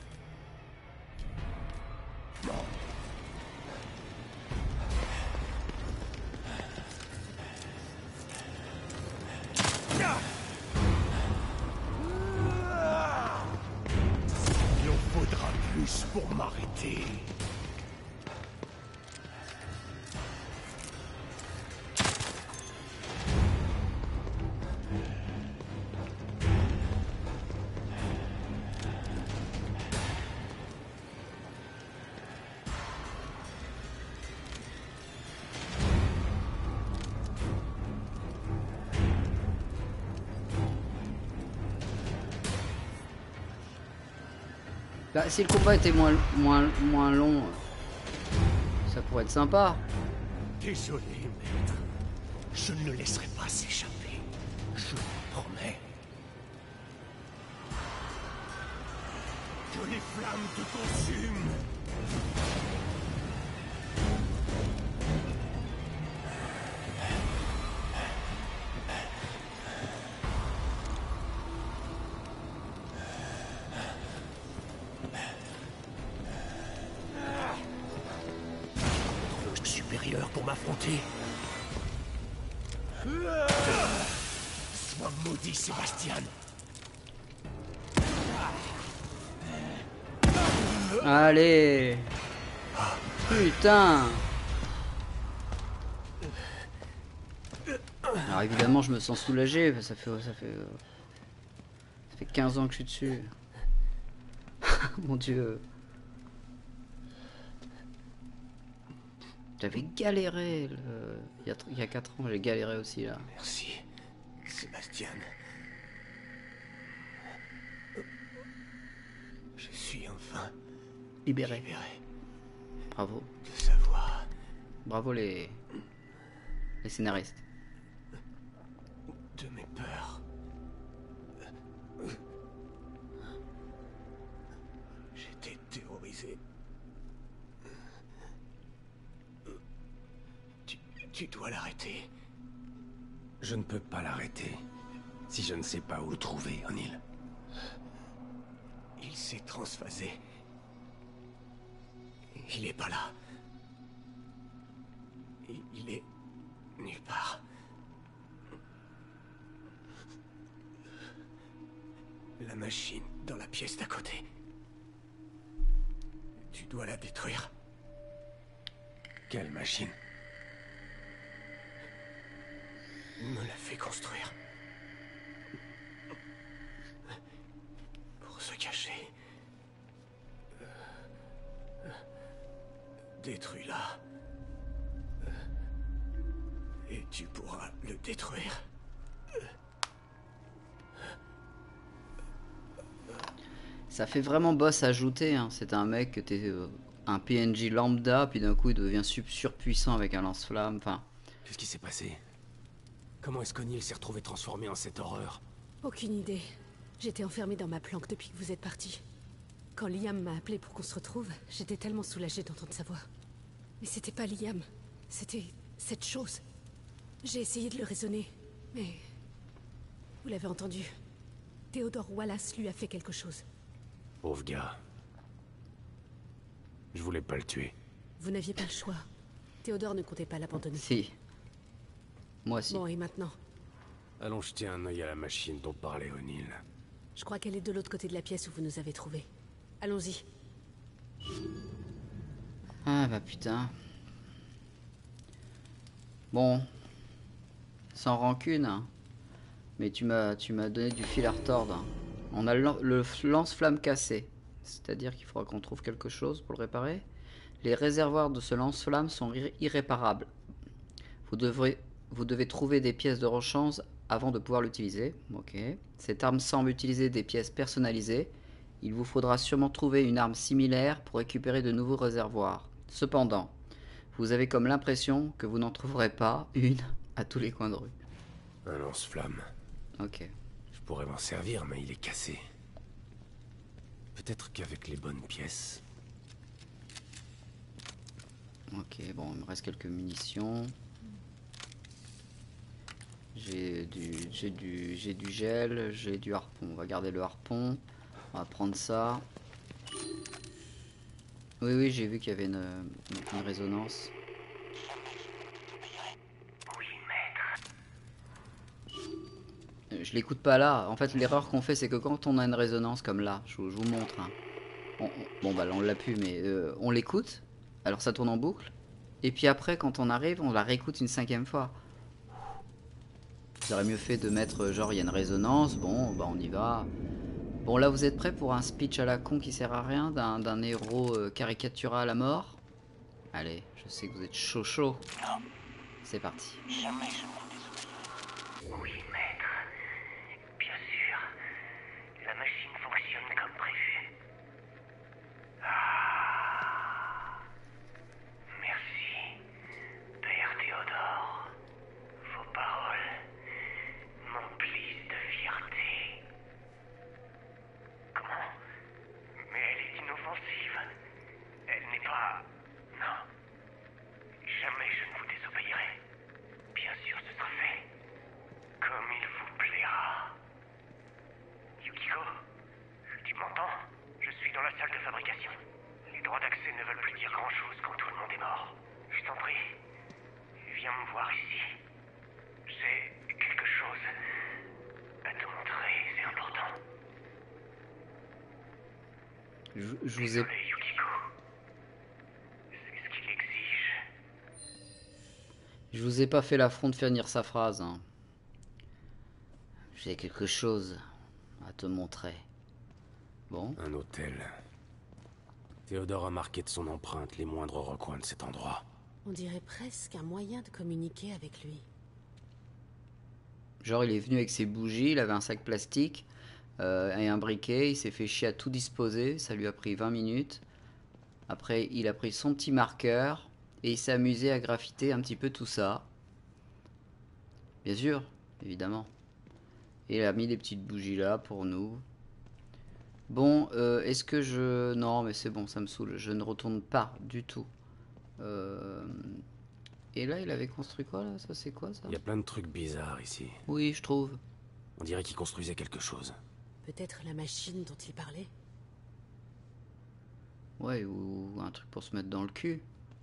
Il en faudra plus pour m'arrêter. Bah, si le combat était moins, moins, moins long, ça pourrait être sympa. Désolé, maître. Je ne le laisserai pas s'échapper. Je vous le promets. Que les flammes te consument. Trop supérieur pour m'affronter. Sois maudit, Sébastien. Allez. Putain. Alors évidemment je me sens soulagé, ça fait ça fait ça fait quinze ans que je suis dessus. Mon dieu. J'avais galéré le... il, y a, il y a quatre ans, j'ai galéré aussi là. Merci, Sébastien. Je suis enfin Libéré. libéré Bravo. de savoir. Bravo les, les scénaristes. De mes peurs. J'étais terrorisé. Tu, tu dois l'arrêter. Je ne peux pas l'arrêter si je ne sais pas où le trouver, O'Neill. Il s'est transphasé. Il est pas là. Il, il est nulle part. La machine dans la pièce d'à côté. Tu dois la détruire. Quelle machine? Il me l'a fait construire. Pour se cacher. Détruis-la. Et tu pourras le détruire. Ça fait vraiment boss ajouté, hein. C'est un mec que t'es euh, un P N J lambda, puis d'un coup il devient sup- surpuissant avec un lance-flamme, enfin... Qu'est-ce qui s'est passé? Comment est-ce qu'O'Neill s'est retrouvé transformé en cette horreur? Aucune idée. J'étais enfermée dans ma planque depuis que vous êtes partis. Quand Liam m'a appelé pour qu'on se retrouve, j'étais tellement soulagée d'entendre sa voix. Mais c'était pas Liam, c'était cette chose. J'ai essayé de le raisonner, mais... Vous l'avez entendu. Theodore Wallace lui a fait quelque chose. Pauvre gars. Je voulais pas le tuer. Vous n'aviez pas le choix. Théodore ne comptait pas l'abandonner. Si. Moi aussi. Bon, et maintenant? Allons jeter un œil à la machine dont parlait O'Neill. Je crois qu'elle est de l'autre côté de la pièce où vous nous avez trouvés. Allons-y. Ah bah putain. Bon. Sans rancune, hein. Mais tu m'as tu m'as donné du fil à retordre, hein. On a le, lan- le f- lance-flamme cassé. C'est-à-dire qu'il faudra qu'on trouve quelque chose pour le réparer. Les réservoirs de ce lance-flamme sont irré- irréparables. Vous devrez, vous devez trouver des pièces de rechange avant de pouvoir l'utiliser. Ok. Cette arme semble utiliser des pièces personnalisées. Il vous faudra sûrement trouver une arme similaire pour récupérer de nouveaux réservoirs. Cependant, vous avez comme l'impression que vous n'en trouverez pas une à tous les coins de rue. Un lance-flamme. Ok. Je pourrais m'en servir, mais il est cassé. Peut-être qu'avec les bonnes pièces... Ok, bon, il me reste quelques munitions. J'ai du, j'ai du, j'ai du gel, j'ai du harpon. On va garder le harpon. On va prendre ça. Oui, oui, j'ai vu qu'il y avait une, une résonance. Euh, Je l'écoute pas là. En fait, l'erreur qu'on fait, c'est que quand on a une résonance comme là, je, vous je vous montre, hein. On- on- bon, bah là, on l'a plus, mais euh, on l'écoute. Alors ça tourne en boucle. Et puis après, quand on arrive, on la réécoute une cinquième fois. J'aurais mieux fait de mettre, genre, il y a une résonance. Bon, bah on y va. Bon, là, vous êtes prêts pour un speech à la con qui sert à rien d'un d'un héros euh, caricatural à la mort? Allez, je sais que vous êtes chaud chaud. C'est parti. Jamais je m'en désobéirai. Oui, maître. Bien sûr. La machine fonctionne comme prévu. Ah. Merci, Père Théodore. Vos paroles m'emplissent de fierté. Comment? Mais elle est inoffensive. Elle n'est pas... Non. Jamais je ne vous désobéirai. Bien sûr, ce sera fait. Comme il vous plaira. Yukiko, tu m'entends? Je suis dans la salle de fabrication. Les droits d'accès ne veulent plus dire grand-chose quand tout le monde est mort. Je t'en prie, viens me voir ici. J'ai quelque chose à te montrer, c'est important. Je, je vous ai... Désolé, Yukiko. C'est ce qu'il exige. Je vous ai pas fait l'affront de finir sa phrase, hein. J'ai quelque chose à te montrer. Bon, Un hôtel. Théodore a marqué de son empreinte les moindres recoins de cet endroit. On dirait presque un moyen de communiquer avec lui. Genre il est venu avec ses bougies, il avait un sac plastique euh, et un briquet, il s'est fait chier à tout disposer, ça lui a pris vingt minutes. Après il a pris son petit marqueur et il s'est amusé à graffiter un petit peu tout ça. Bien sûr, évidemment. Et il a mis des petites bougies là pour nous. Bon, euh, est-ce que je... Non mais c'est bon, ça me saoule, je ne retourne pas du tout. Euh... Et là il avait construit quoi là? Ça c'est quoi ça? Il y a plein de trucs bizarres ici. Oui, je trouve. On dirait qu'il construisait quelque chose. Peut-être la machine dont il parlait. Ouais, ou un truc pour se mettre dans le cul.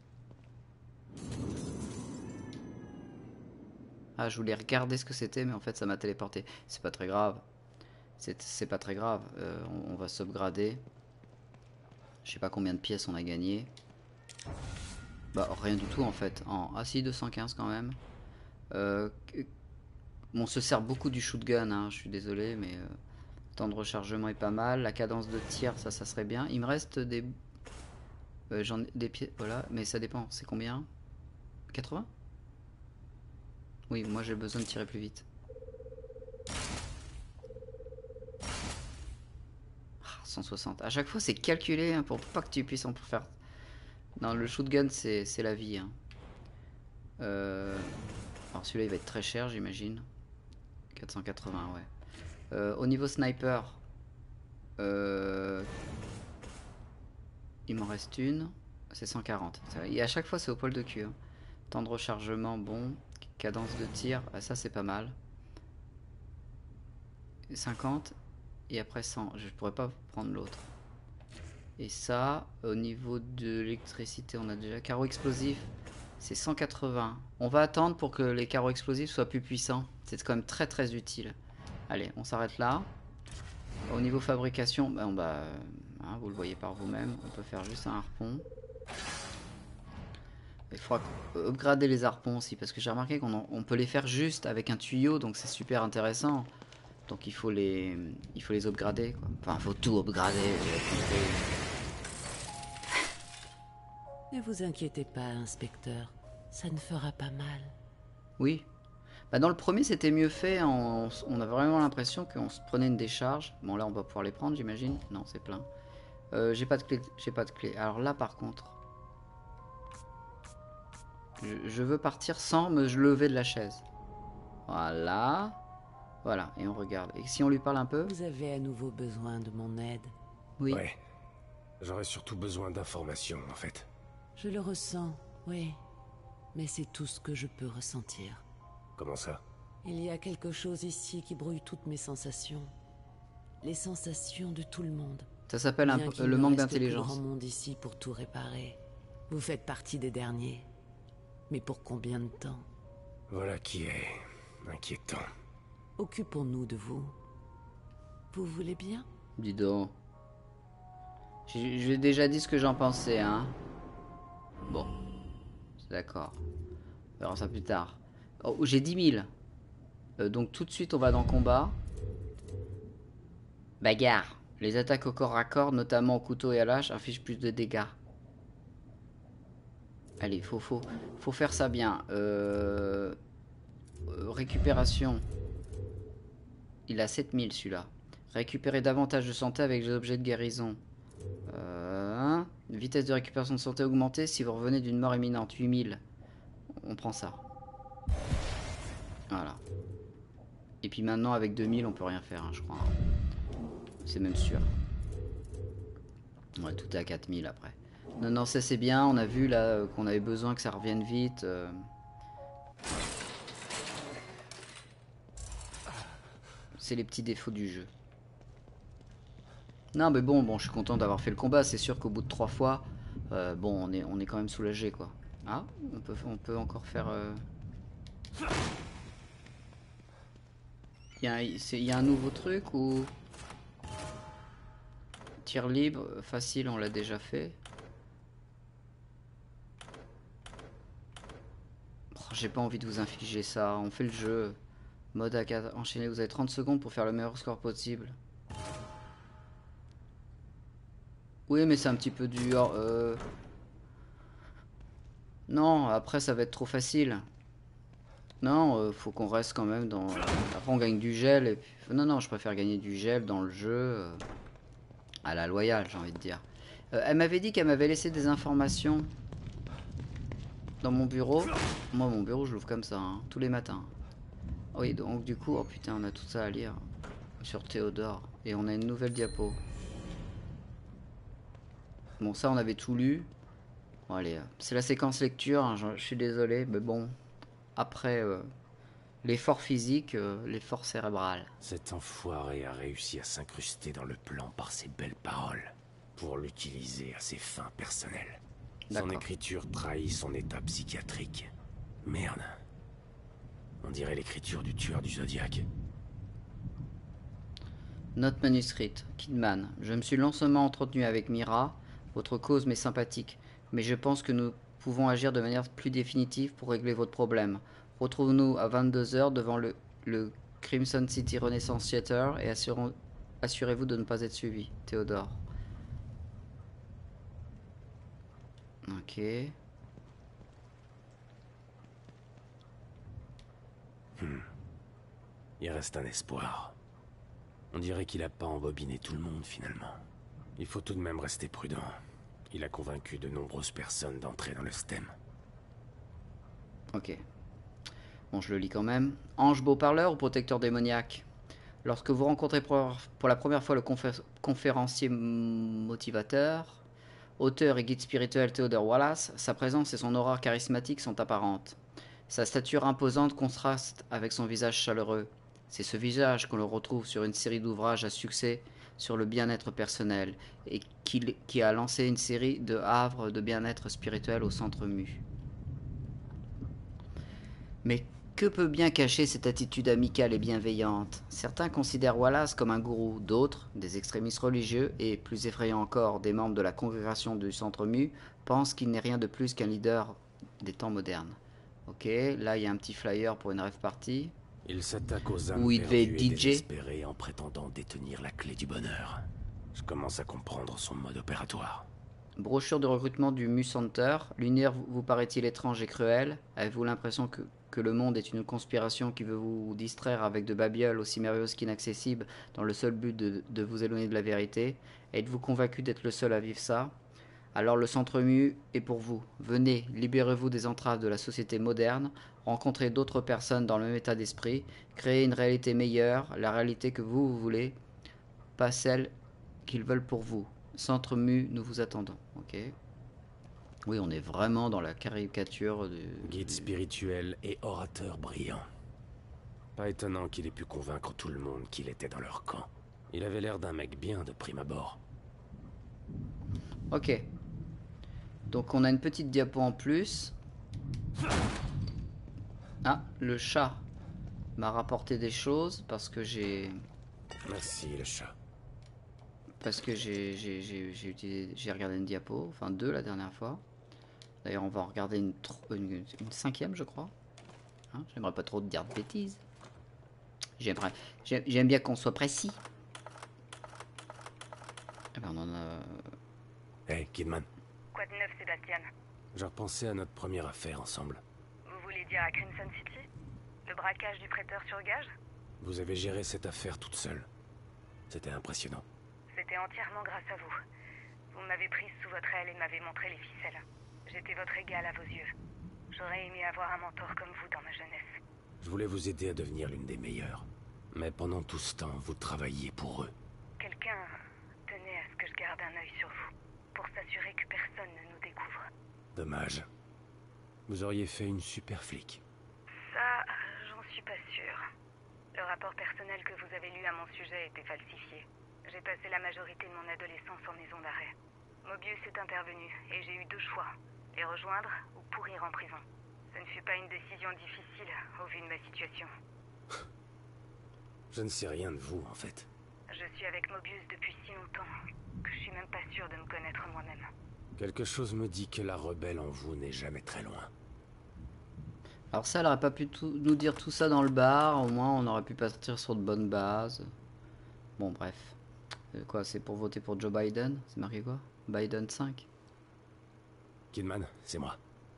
Ah, je voulais regarder ce que c'était, mais en fait ça m'a téléporté. C'est pas très grave. C'est pas très grave. Euh, on, on va s'upgrader. Je sais pas combien de pièces on a gagné. Bah, rien du tout en fait. En... Ah si, deux cent quinze quand même. Euh... Bon, on se sert beaucoup du shotgun, hein, je suis désolé, mais... Euh... Temps de rechargement est pas mal. La cadence de tir, ça, ça serait bien. Il me reste des... Euh, J'en ai des pieds... Voilà, mais ça dépend. C'est combien? quatre-vingts? Oui, moi j'ai besoin de tirer plus vite. Ah, cent soixante. À chaque fois, c'est calculé hein, pour pas que tu puisses en faire... Non, le shotgun, c'est la vie. Hein. Euh... Alors celui-là, il va être très cher, j'imagine. quatre cent quatre-vingts, ouais. Euh, au niveau sniper, euh, il m'en reste une, c'est cent quarante. Et à chaque fois c'est au poil de cul. Hein. Temps de rechargement, bon. Cadence de tir, ah, ça c'est pas mal. cinquante et après cent. Je pourrais pas prendre l'autre. Et ça, au niveau de l'électricité, on a déjà carreau explosif. C'est cent quatre-vingts. On va attendre pour que les carreaux explosifs soient plus puissants. C'est quand même très très utile. Allez, on s'arrête là. Au niveau fabrication, ben, bah, hein, vous le voyez par vous-même, on peut faire juste un harpon. Il faudra upgrader les harpons aussi, parce que j'ai remarqué qu'on on peut les faire juste avec un tuyau, donc c'est super intéressant. Donc il faut les, il faut les upgrader, quoi. Enfin, il faut tout upgrader. Ne vous inquiétez pas, inspecteur, ça ne fera pas mal. Oui. Bah dans le premier c'était mieux fait, on, on a vraiment l'impression qu'on se prenait une décharge. Bon là on va pouvoir les prendre j'imagine. Non c'est plein. Euh, j'ai pas de clé, j'ai pas de clé. Alors là par contre, je, je veux partir sans me lever de la chaise. Voilà, voilà et on regarde. Et si on lui parle un peu? Vous avez à nouveau besoin de mon aide? Oui. Ouais. J'aurais surtout besoin d'informations en fait. Je le ressens, oui. Mais c'est tout ce que je peux ressentir. Comment ça? Il y a quelque chose ici qui brouille toutes mes sensations. Les sensations de tout le monde. Ça s'appelle un peu le manque d'intelligence. Il y a grand monde ici pour tout réparer. Vous faites partie des derniers. Mais pour combien de temps? Voilà qui est inquiétant. Occupons-nous de vous. Vous voulez bien? Dis donc. J'ai déjà dit ce que j'en pensais, hein. Bon. D'accord. On verra ça plus tard. Oh, j'ai dix mille. Euh, donc tout de suite, on va dans le combat. Bagarre. Les attaques au corps à corps, notamment au couteau et à l'âge, infligent plus de dégâts. Allez, faut, faut, faut faire ça bien. Euh... Euh, récupération. Il a sept mille celui-là. Récupérer davantage de santé avec des objets de guérison. Euh... Vitesse de récupération de santé augmentée si vous revenez d'une mort imminente. huit mille. On prend ça. Voilà. Et puis maintenant avec deux mille on peut rien faire hein, je crois. C'est même sûr. Ouais, tout est à quatre mille après. Non non ça c'est bien. On a vu là euh, qu'on avait besoin que ça revienne vite. Euh... C'est les petits défauts du jeu. Non mais bon bon je suis content d'avoir fait le combat. C'est sûr qu'au bout de trois fois euh, bon on est, on est quand même soulagé quoi. Ah on peut, on peut encore faire... Euh... Il y, a, il y a un nouveau truc ou tir libre facile on l'a déjà fait. Oh, j'ai pas envie de vous infliger ça. On fait le jeu. Mode à quatre enchaîné. Vous avez trente secondes pour faire le meilleur score possible. Oui mais c'est un petit peu dur. Euh... Non, après ça va être trop facile. Non, euh, faut qu'on reste quand même dans... Après on gagne du gel et puis... Non, non, je préfère gagner du gel dans le jeu. euh, À la loyale, j'ai envie de dire. Euh, elle m'avait dit qu'elle m'avait laissé des informations dans mon bureau. Moi, mon bureau, je l'ouvre comme ça, hein, tous les matins. Oui, donc du coup, oh putain, on a tout ça à lire sur Théodore. Et on a une nouvelle diapo. Bon, ça, on avait tout lu. Bon, allez, euh, c'est la séquence lecture, hein, je, je suis désolé, mais bon. Après euh, l'effort physique, euh, l'effort cérébral. Cet enfoiré a réussi à s'incruster dans le plan par ses belles paroles, pour l'utiliser à ses fins personnelles. Son écriture trahit son état psychiatrique. Merde. On dirait l'écriture du tueur du Zodiac. Note manuscrite. Kidman. Je me suis lentement entretenu avec Mira. Votre cause m'est sympathique. Mais je pense que nous pouvons agir de manière plus définitive pour régler votre problème. Retrouvons-nous à vingt-deux heures devant le, le Crimson City Renaissance Theater et assurez-vous de ne pas être suivi. Théodore. Ok. Hmm. Il reste un espoir. On dirait qu'il a pas embobiné tout le monde finalement. Il faut tout de même rester prudent. Il a convaincu de nombreuses personnes d'entrer dans le stem. Ok. Bon, je le lis quand même. Ange beau-parleur ou protecteur démoniaque? Lorsque vous rencontrez pour, pour la première fois le confé conférencier motivateur, auteur et guide spirituel Theodore Wallace, sa présence et son aura charismatique sont apparentes. Sa stature imposante contraste avec son visage chaleureux. C'est ce visage qu'on le retrouve sur une série d'ouvrages à succès sur le bien-être personnel et qui, qui a lancé une série de havres de bien-être spirituel au centre mu. Mais que peut bien cacher cette attitude amicale et bienveillante? Certains considèrent Wallace comme un gourou, d'autres, des extrémistes religieux et, plus effrayants encore, des membres de la congrégation du centre mu, pensent qu'il n'est rien de plus qu'un leader des temps modernes. Ok, là il y a un petit flyer pour une rêve party. Il s'attaque aux âmes Où il devait perdues et D J. désespérées en prétendant détenir la clé du bonheur. Je commence à comprendre son mode opératoire. Brochure de recrutement du Mu Center. L'univers vous paraît-il étrange et cruel? Avez-vous l'impression que, que le monde est une conspiration qui veut vous distraire avec de babioles aussi merveilleuses qu'inaccessibles dans le seul but de, de vous éloigner de la vérité? Êtes-vous convaincu d'être le seul à vivre ça? Alors le Centre Mu est pour vous. Venez, libérez-vous des entraves de la société moderne, rencontrez d'autres personnes dans le même état d'esprit, créez une réalité meilleure, la réalité que vous, vous voulez, pas celle qu'ils veulent pour vous. Centre Mu, nous vous attendons. Ok. Oui, on est vraiment dans la caricature du... Guide spirituel et orateur brillant. Pas étonnant qu'il ait pu convaincre tout le monde qu'il était dans leur camp. Il avait l'air d'un mec bien de prime abord. Ok. Donc on a une petite diapo en plus. Ah, le chat m'a rapporté des choses parce que j'ai... Merci le chat. Parce que j'ai j'ai utilisé, j'ai regardé une diapo, enfin deux la dernière fois. D'ailleurs on va en regarder une, une, une cinquième je crois. Hein, j'aimerais pas trop te dire de bêtises. J'aimerais, j'aime bien qu'on soit précis. Eh ben on en a... Hey, Kidman. Quoi de neuf, Sébastien? J'ai repensé à notre première affaire ensemble. Vous voulez dire à Crimson City? Le braquage du prêteur sur gage? Vous avez géré cette affaire toute seule. C'était impressionnant. C'était entièrement grâce à vous. Vous m'avez prise sous votre aile et m'avez montré les ficelles. J'étais votre égal à vos yeux. J'aurais aimé avoir un mentor comme vous dans ma jeunesse. Je voulais vous aider à devenir l'une des meilleures. Mais pendant tout ce temps, vous travailliez pour eux. Quelqu'un tenait à ce que je garde un œil sur vous, pour s'assurer que personne ne nous découvre. Dommage. Vous auriez fait une super flic. Ça, j'en suis pas sûre. Le rapport personnel que vous avez lu à mon sujet était falsifié. J'ai passé la majorité de mon adolescence en maison d'arrêt. Mobius est intervenu et j'ai eu deux choix. Les rejoindre ou pourrir en prison. Ce ne fut pas une décision difficile au vu de ma situation. Je ne sais rien de vous, en fait. Je suis avec Mobius depuis si longtemps que je suis même pas sûre de me connaître moi-même. Quelque chose me dit que la rebelle en vous n'est jamais très loin. Alors ça, elle aurait pas pu tout, nous dire tout ça dans le bar. Au moins, on aurait pu partir sur de bonnes bases. Bon, bref. Euh, quoi, c'est pour voter pour Joe Biden? C'est marqué quoi? Biden cinq. Kidman, c'est moi. Je vous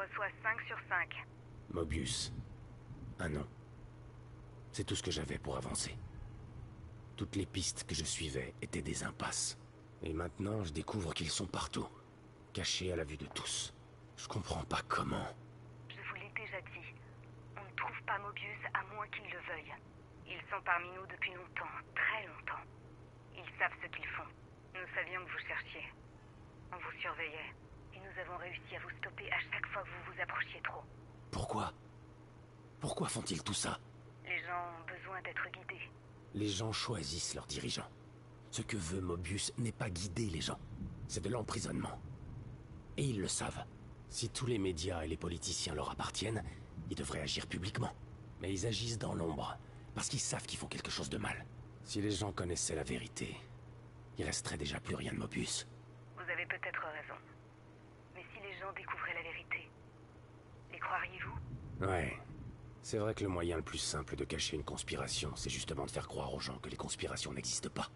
reçoit cinq sur cinq. Mobius. Un nom. C'est tout ce que j'avais pour avancer. Toutes les pistes que je suivais étaient des impasses. Et maintenant, je découvre qu'ils sont partout. Cachés à la vue de tous. Je comprends pas comment. Je vous l'ai déjà dit. On ne trouve pas Mobius à moins qu'ils le veuillent. Ils sont parmi nous depuis longtemps, très longtemps. Ils savent ce qu'ils font. Nous savions que vous cherchiez. On vous surveillait. Et nous avons réussi à vous stopper à chaque fois que vous vous approchiez trop. Pourquoi? Pourquoi font-ils tout ça? Les gens ont besoin d'être guidés. Les gens choisissent leurs dirigeants. Ce que veut Mobius n'est pas guider les gens. C'est de l'emprisonnement. Et ils le savent. Si tous les médias et les politiciens leur appartiennent, ils devraient agir publiquement. Mais ils agissent dans l'ombre, parce qu'ils savent qu'ils font quelque chose de mal. Si les gens connaissaient la vérité, il resterait déjà plus rien de Mobius. Vous avez peut-être raison. Mais si les gens découvraient la vérité, les croiriez-vous? Ouais. C'est vrai que le moyen le plus simple de cacher une conspiration, c'est justement de faire croire aux gens que les conspirations n'existent pas.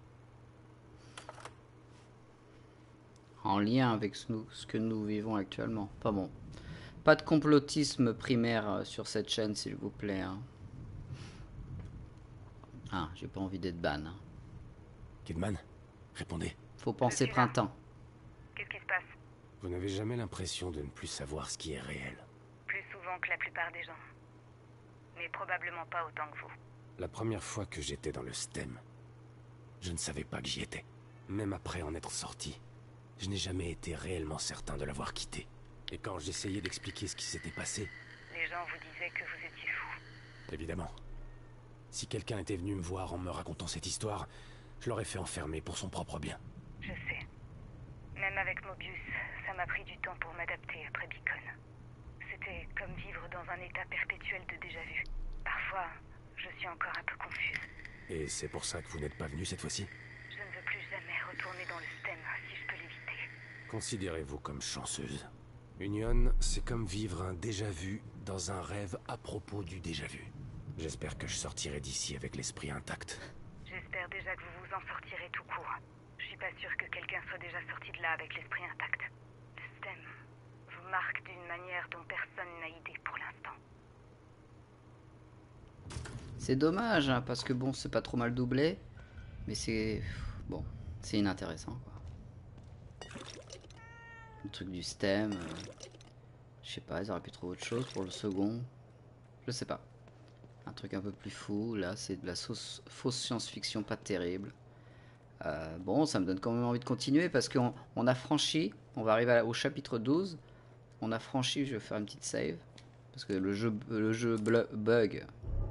En lien avec ce, nous, ce que nous vivons actuellement. Pas bon. Pas de complotisme primaire sur cette chaîne, s'il vous plaît. Hein. Ah, j'ai pas envie d'être ban. Hein. Kidman, répondez. Faut penser printemps. Qu'est-ce qui se passe? Vous n'avez jamais l'impression de ne plus savoir ce qui est réel? Plus souvent que la plupart des gens. Mais probablement pas autant que vous. La première fois que j'étais dans le S T E M, je ne savais pas que j'y étais. Même après en être sorti, je n'ai jamais été réellement certain de l'avoir quitté. Et quand j'essayais d'expliquer ce qui s'était passé... Les gens vous disaient que vous étiez fou. Évidemment. Si quelqu'un était venu me voir en me racontant cette histoire, je l'aurais fait enfermer pour son propre bien. Je sais. Même avec Mobius, ça m'a pris du temps pour m'adapter après Beacon. C'était comme vivre dans un état perpétuel de déjà-vu. Parfois, je suis encore un peu confuse. Et c'est pour ça que vous n'êtes pas venu cette fois-ci? Je ne veux plus jamais retourner dans le S T E M si je peux l'éviter. Considérez-vous comme chanceuse. Union, c'est comme vivre un déjà-vu dans un rêve à propos du déjà-vu. J'espère que je sortirai d'ici avec l'esprit intact. J'espère déjà que vous vous en sortirez tout court. Je suis pas sûre que quelqu'un soit déjà sorti de là avec l'esprit intact. Le S T E M vous marque d'une manière dont personne n'a idée pour l'instant. C'est dommage, hein, parce que bon, c'est pas trop mal doublé. Mais c'est... Bon, c'est inintéressant, quoi. Le truc du S T E M... Euh, je sais pas, ils auraient pu trouver autre chose pour le second. Je sais pas. Un truc un peu plus fou. Là, c'est de la sauce, fausse science-fiction pas terrible. Euh, bon, ça me donne quand même envie de continuer parce qu'on on a franchi... On va arriver à, au chapitre douze. On a franchi... Je vais faire une petite save. Parce que le jeu, le jeu bug...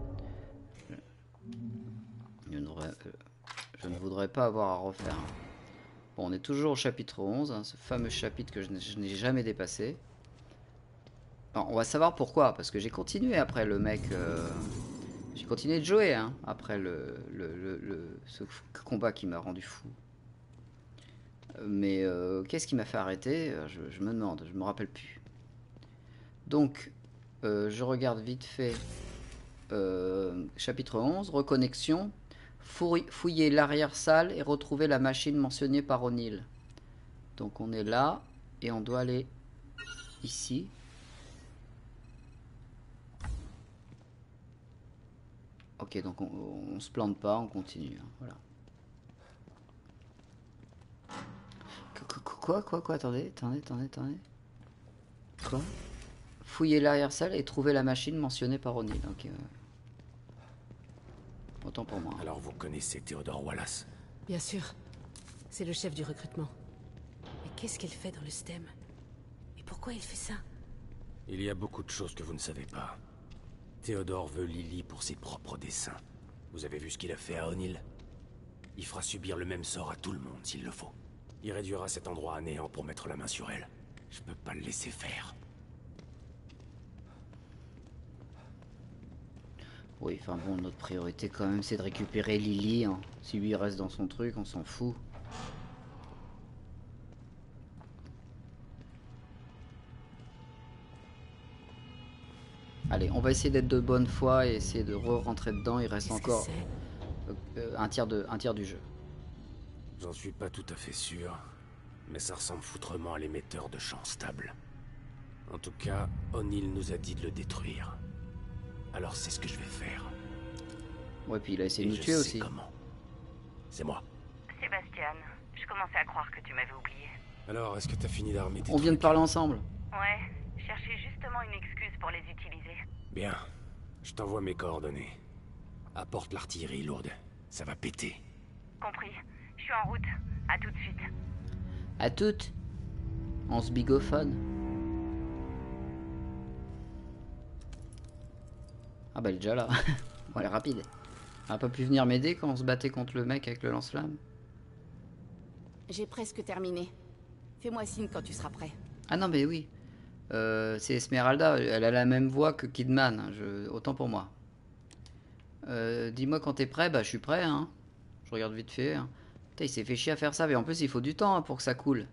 Je ne, je ne voudrais pas avoir à refaire. Bon, on est toujours au chapitre onze, hein, ce fameux chapitre que je n'ai jamais dépassé. Alors, on va savoir pourquoi, parce que j'ai continué après le mec... Euh, j'ai continué de jouer, hein, après le, le, le, le, ce combat qui m'a rendu fou. Mais euh, qu'est-ce qui m'a fait arrêter? je, je me demande, je me rappelle plus. Donc, euh, je regarde vite fait... Euh, chapitre onze, reconnexion. Fouiller l'arrière-salle et retrouver la machine mentionnée par O'Neill. Donc on est là et on doit aller ici. Ok, donc on, on se plante pas, on continue. Hein, voilà. Quoi, quoi, quoi, attendez, attendez, attendez, attendez. Quoi? Fouiller l'arrière-salle et trouver la machine mentionnée par O'Neill. Ok, ouais. Autant pour moi. Alors vous connaissez Theodore Wallace? Bien sûr. C'est le chef du recrutement. Mais qu'est-ce qu'elle fait dans le S T E M? Et pourquoi il fait ça? Il y a beaucoup de choses que vous ne savez pas. Theodore veut Lily pour ses propres desseins. Vous avez vu ce qu'il a fait à O'Neill? Il fera subir le même sort à tout le monde s'il le faut. Il réduira cet endroit à néant pour mettre la main sur elle. Je peux pas le laisser faire. Oui, enfin bon, notre priorité quand même c'est de récupérer Lily. Hein. Si lui reste dans son truc, on s'en fout. Allez, on va essayer d'être de bonne foi et essayer de re-rentrer dedans. Il reste encore euh, un, tiers de, un tiers du jeu. J'en suis pas tout à fait sûr, mais ça ressemble foutrement à l'émetteur de champs stables. En tout cas, O'Neill nous a dit de le détruire. Alors c'est ce que je vais faire. Ouais, puis il a essayé Et de nous je tuer sais aussi. comment. C'est moi. Sébastien, je commençais à croire que tu m'avais oublié. Alors, est-ce que t'as fini d'armer tes On vient de trucs? parler ensemble. Ouais, je cherchais justement une excuse pour les utiliser. Bien. Je t'envoie mes coordonnées. Apporte l'artillerie lourde. Ça va péter. Compris. Je suis en route. À tout de suite. À toutes. On se bigophone. Ah bah elle est déjà là. Bon, elle est rapide. Elle a pas pu venir m'aider quand on se battait contre le mec avec le lance-flamme. J'ai presque terminé. Fais-moi signe quand tu seras prêt. Ah non mais oui. Euh, c'est Esmeralda. Elle a la même voix que Kidman. Hein, je... Autant pour moi. Euh, Dis-moi quand t'es prêt. Bah je suis prêt. Hein. Je regarde vite fait. Hein. Putain, il s'est fait chier à faire ça. Mais en plus il faut du temps hein, pour que ça coule.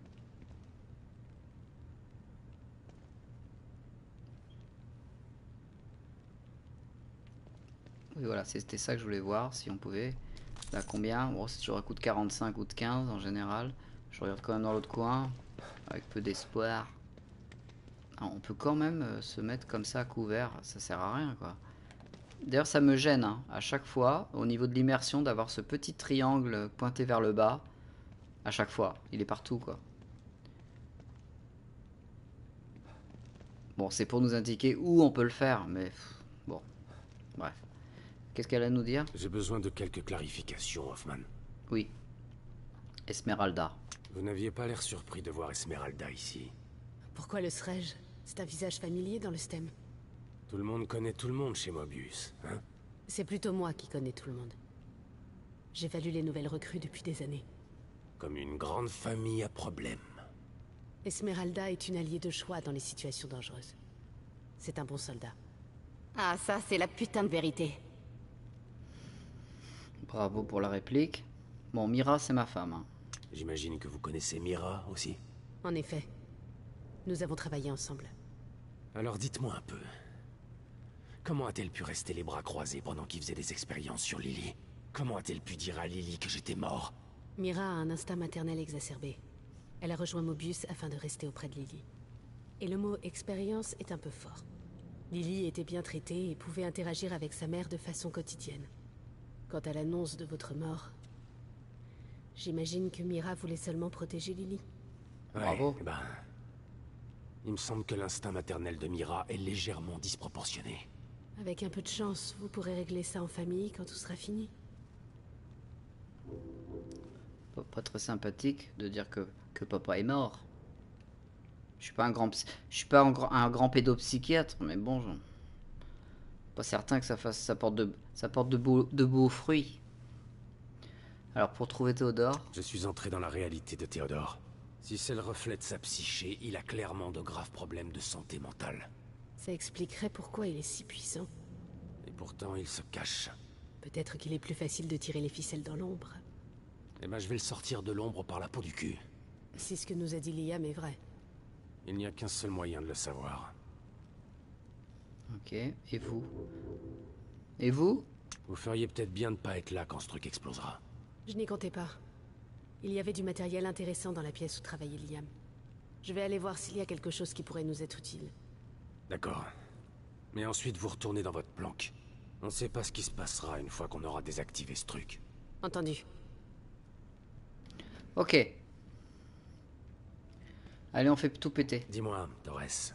Oui voilà, c'était ça que je voulais voir. Si on pouvait. Là combien? Bon, c'est toujours un coup de quarante-cinq ou de quinze en général. Je regarde quand même dans l'autre coin. Avec peu d'espoir. On peut quand même euh, se mettre comme ça à couvert. Ça sert à rien quoi. D'ailleurs ça me gêne hein, à chaque fois. Au niveau de l'immersion d'avoir ce petit triangle pointé vers le bas. À chaque fois. Il est partout quoi. Bon c'est pour nous indiquer où on peut le faire. Mais pff, bon. Bref. Qu'est-ce qu'elle a à nous dire? J'ai besoin de quelques clarifications, Hoffman. Oui. Esmeralda. Vous n'aviez pas l'air surpris de voir Esmeralda ici. Pourquoi le serais-je? C'est un visage familier dans le stem. Tout le monde connaît tout le monde chez Mobius, hein? C'est plutôt moi qui connais tout le monde. J'évalue les nouvelles recrues depuis des années. Comme une grande famille à problème. Esmeralda est une alliée de choix dans les situations dangereuses. C'est un bon soldat. Ah, ça, c'est la putain de vérité. Bravo pour la réplique. Bon, Mira, c'est ma femme. Hein. J'imagine que vous connaissez Mira aussi. En effet. Nous avons travaillé ensemble. Alors dites-moi un peu. Comment a-t-elle pu rester les bras croisés pendant qu'il faisait des expériences sur Lily? Comment a-t-elle pu dire à Lily que j'étais mort? Mira a un instinct maternel exacerbé. Elle a rejoint Mobius afin de rester auprès de Lily. Et le mot expérience est un peu fort. Lily était bien traitée et pouvait interagir avec sa mère de façon quotidienne. Quant à l'annonce de votre mort, j'imagine que Mira voulait seulement protéger Lily. Ouais, Bravo. Eh ben, il me semble que l'instinct maternel de Mira est légèrement disproportionné. Avec un peu de chance, vous pourrez régler ça en famille quand tout sera fini. Pas, pas très sympathique de dire que, que papa est mort. Je suis pas un grand, je suis pas un grand, un grand pédopsychiatre, mais bon, je... pas certain que ça fasse, ça porte de, ça porte de beaux, de beaux fruits. Alors pour trouver Théodore, Je suis entré dans la réalité de Théodore. Si c'est le reflet de sa psyché, il a clairement de graves problèmes de santé mentale. Ça expliquerait pourquoi il est si puissant. Et pourtant, il se cache. Peut-être qu'il est plus facile de tirer les ficelles dans l'ombre. Eh ben, je vais le sortir de l'ombre par la peau du cul. Si ce que nous a dit Liam est vrai. Il n'y a qu'un seul moyen de le savoir. ok. Et vous? Et vous? Vous feriez peut-être bien de pas être là quand ce truc explosera. Je n'y comptais pas. Il y avait du matériel intéressant dans la pièce où travaillait Liam. Je vais aller voir s'il y a quelque chose qui pourrait nous être utile. D'accord. Mais ensuite, vous retournez dans votre planque. On ne sait pas ce qui se passera une fois qu'on aura désactivé ce truc. Entendu. Ok. Allez, on fait tout péter. Dis-moi, Torres.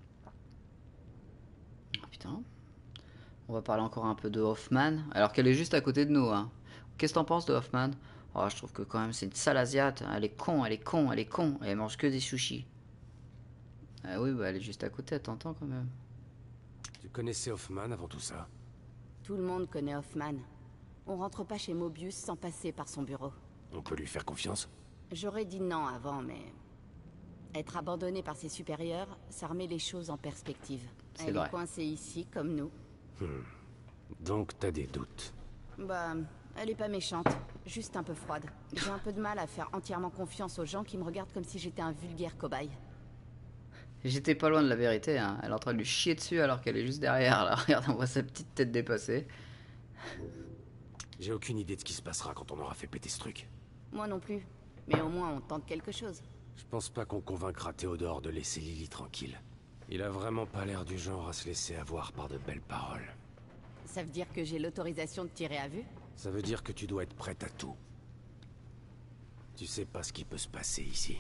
Oh, putain. On va parler encore un peu de Hoffman, alors qu'elle est juste à côté de nous. Hein. Qu'est-ce que t'en penses de Hoffman? Oh, je trouve que quand même c'est une sale asiate. Elle est con, elle est con, elle est con. Elle mange que des sushis. Ah oui, bah elle est juste à côté, elle t'entend quand même. Tu connaissais Hoffman avant tout ça? Tout le monde connaît Hoffman. On rentre pas chez Mobius sans passer par son bureau. On peut lui faire confiance? J'aurais dit non avant, mais... Être abandonné par ses supérieurs, ça remet les choses en perspective. C'est Elle vrai. est coincée ici, comme nous. Hmm. Donc t'as des doutes. Bah, elle est pas méchante, juste un peu froide. J'ai un peu de mal à faire entièrement confiance aux gens qui me regardent comme si j'étais un vulgaire cobaye. J'étais pas loin de la vérité, hein. Elle est en train de lui chier dessus alors qu'elle est juste derrière, là. Regarde, on voit sa petite tête dépassée. J'ai aucune idée de ce qui se passera quand on aura fait péter ce truc. Moi non plus. Mais au moins on tente quelque chose. Je pense pas qu'on convaincra Théodore de laisser Lily tranquille. Il a vraiment pas l'air du genre à se laisser avoir par de belles paroles. Ça veut dire que j'ai l'autorisation de tirer à vue? Ça veut dire que tu dois être prête à tout. Tu sais pas ce qui peut se passer ici.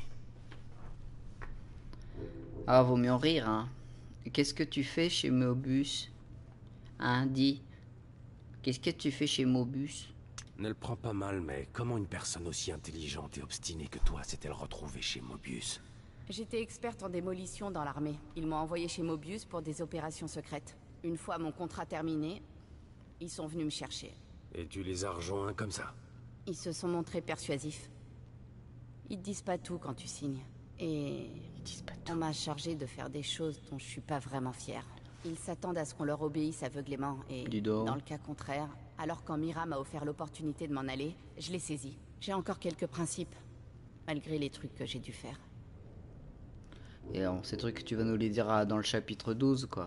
Ah, vaut mieux en rire, hein. Qu'est-ce que tu fais chez Mobius? Hein, dis. Qu'est-ce que tu fais chez Mobius? Ne le prends pas mal, mais comment une personne aussi intelligente et obstinée que toi s'est-elle retrouvée chez Mobius? J'étais experte en démolition dans l'armée. Ils m'ont envoyé chez Mobius pour des opérations secrètes. Une fois mon contrat terminé, ils sont venus me chercher. Et tu les as rejoints comme ça? Ils se sont montrés persuasifs. Ils te disent pas tout quand tu signes. Et on m'a chargé de faire des choses dont je suis pas vraiment fière. Ils s'attendent à ce qu'on leur obéisse aveuglément et, dans le cas contraire, alors quand Mira m'a offert l'opportunité de m'en aller, je l'ai saisi. J'ai encore quelques principes, malgré les trucs que j'ai dû faire. Et alors, ces trucs, tu vas nous les dire dans le chapitre douze, quoi.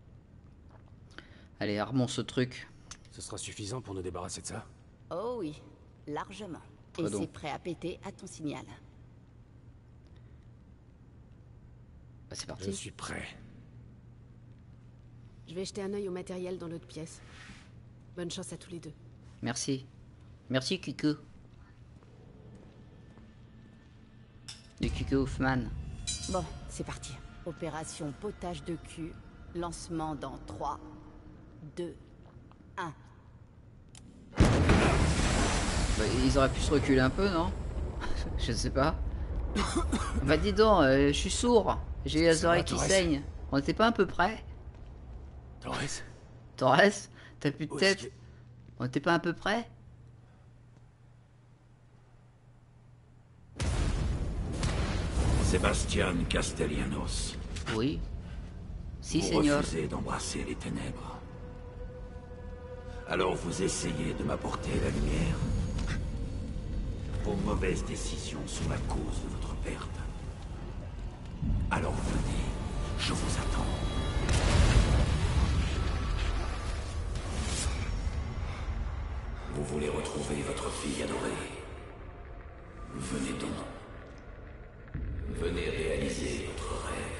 Allez, armons ce truc. Ce sera suffisant pour nous débarrasser de ça? Oh oui, largement. Et c'est prêt à péter à ton signal. Bah, c'est parti. Je suis prêt. Je vais jeter un œil au matériel dans l'autre pièce. Bonne chance à tous les deux. Merci. Merci, Kuku. De Kuku Hoffman. Bon, c'est parti. Opération potage de cul. Lancement dans trois, deux, un. Bah, ils auraient pu se reculer un peu, non? Je sais pas. Bah dis donc, euh, je suis sourd. J'ai les oreilles qui saignent. On était pas un peu près? Torres? Torres? T'as plus de tête? On était pas un peu près? Sébastien Castellanos. Oui. Si, vous Seigneur. Vous refusez d'embrasser les ténèbres. Alors vous essayez de m'apporter la lumière. Vos mauvaises décisions sont la cause de votre perte. Alors venez, je vous attends. Vous voulez retrouver votre fille adorée. Venez donc. Venez réaliser votre rêve.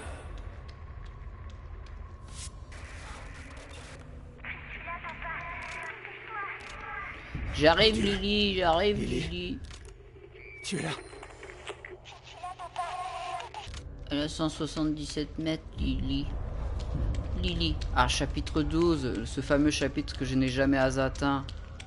J'arrive, Lily, j'arrive, Lily. Tu es là? Elle a cent soixante-dix-sept mètres, Lily. Lily. Ah, chapitre douze, ce fameux chapitre que je n'ai jamais atteint.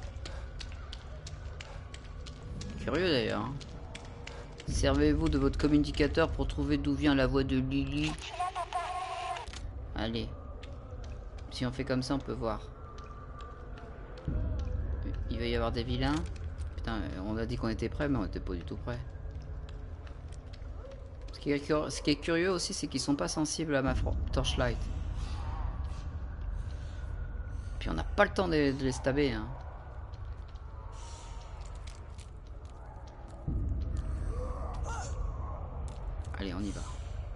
Curieux d'ailleurs. Hein. Servez-vous de votre communicateur pour trouver d'où vient la voix de Lily. Allez. Si on fait comme ça, on peut voir. Il va y avoir des vilains. Putain, on a dit qu'on était prêts, mais on était pas du tout prêts. Ce qui est, ce qui est curieux aussi, c'est qu'ils sont pas sensibles à ma torchlight. Puis on n'a pas le temps de, de les stabber. Hein. Allez, on y va.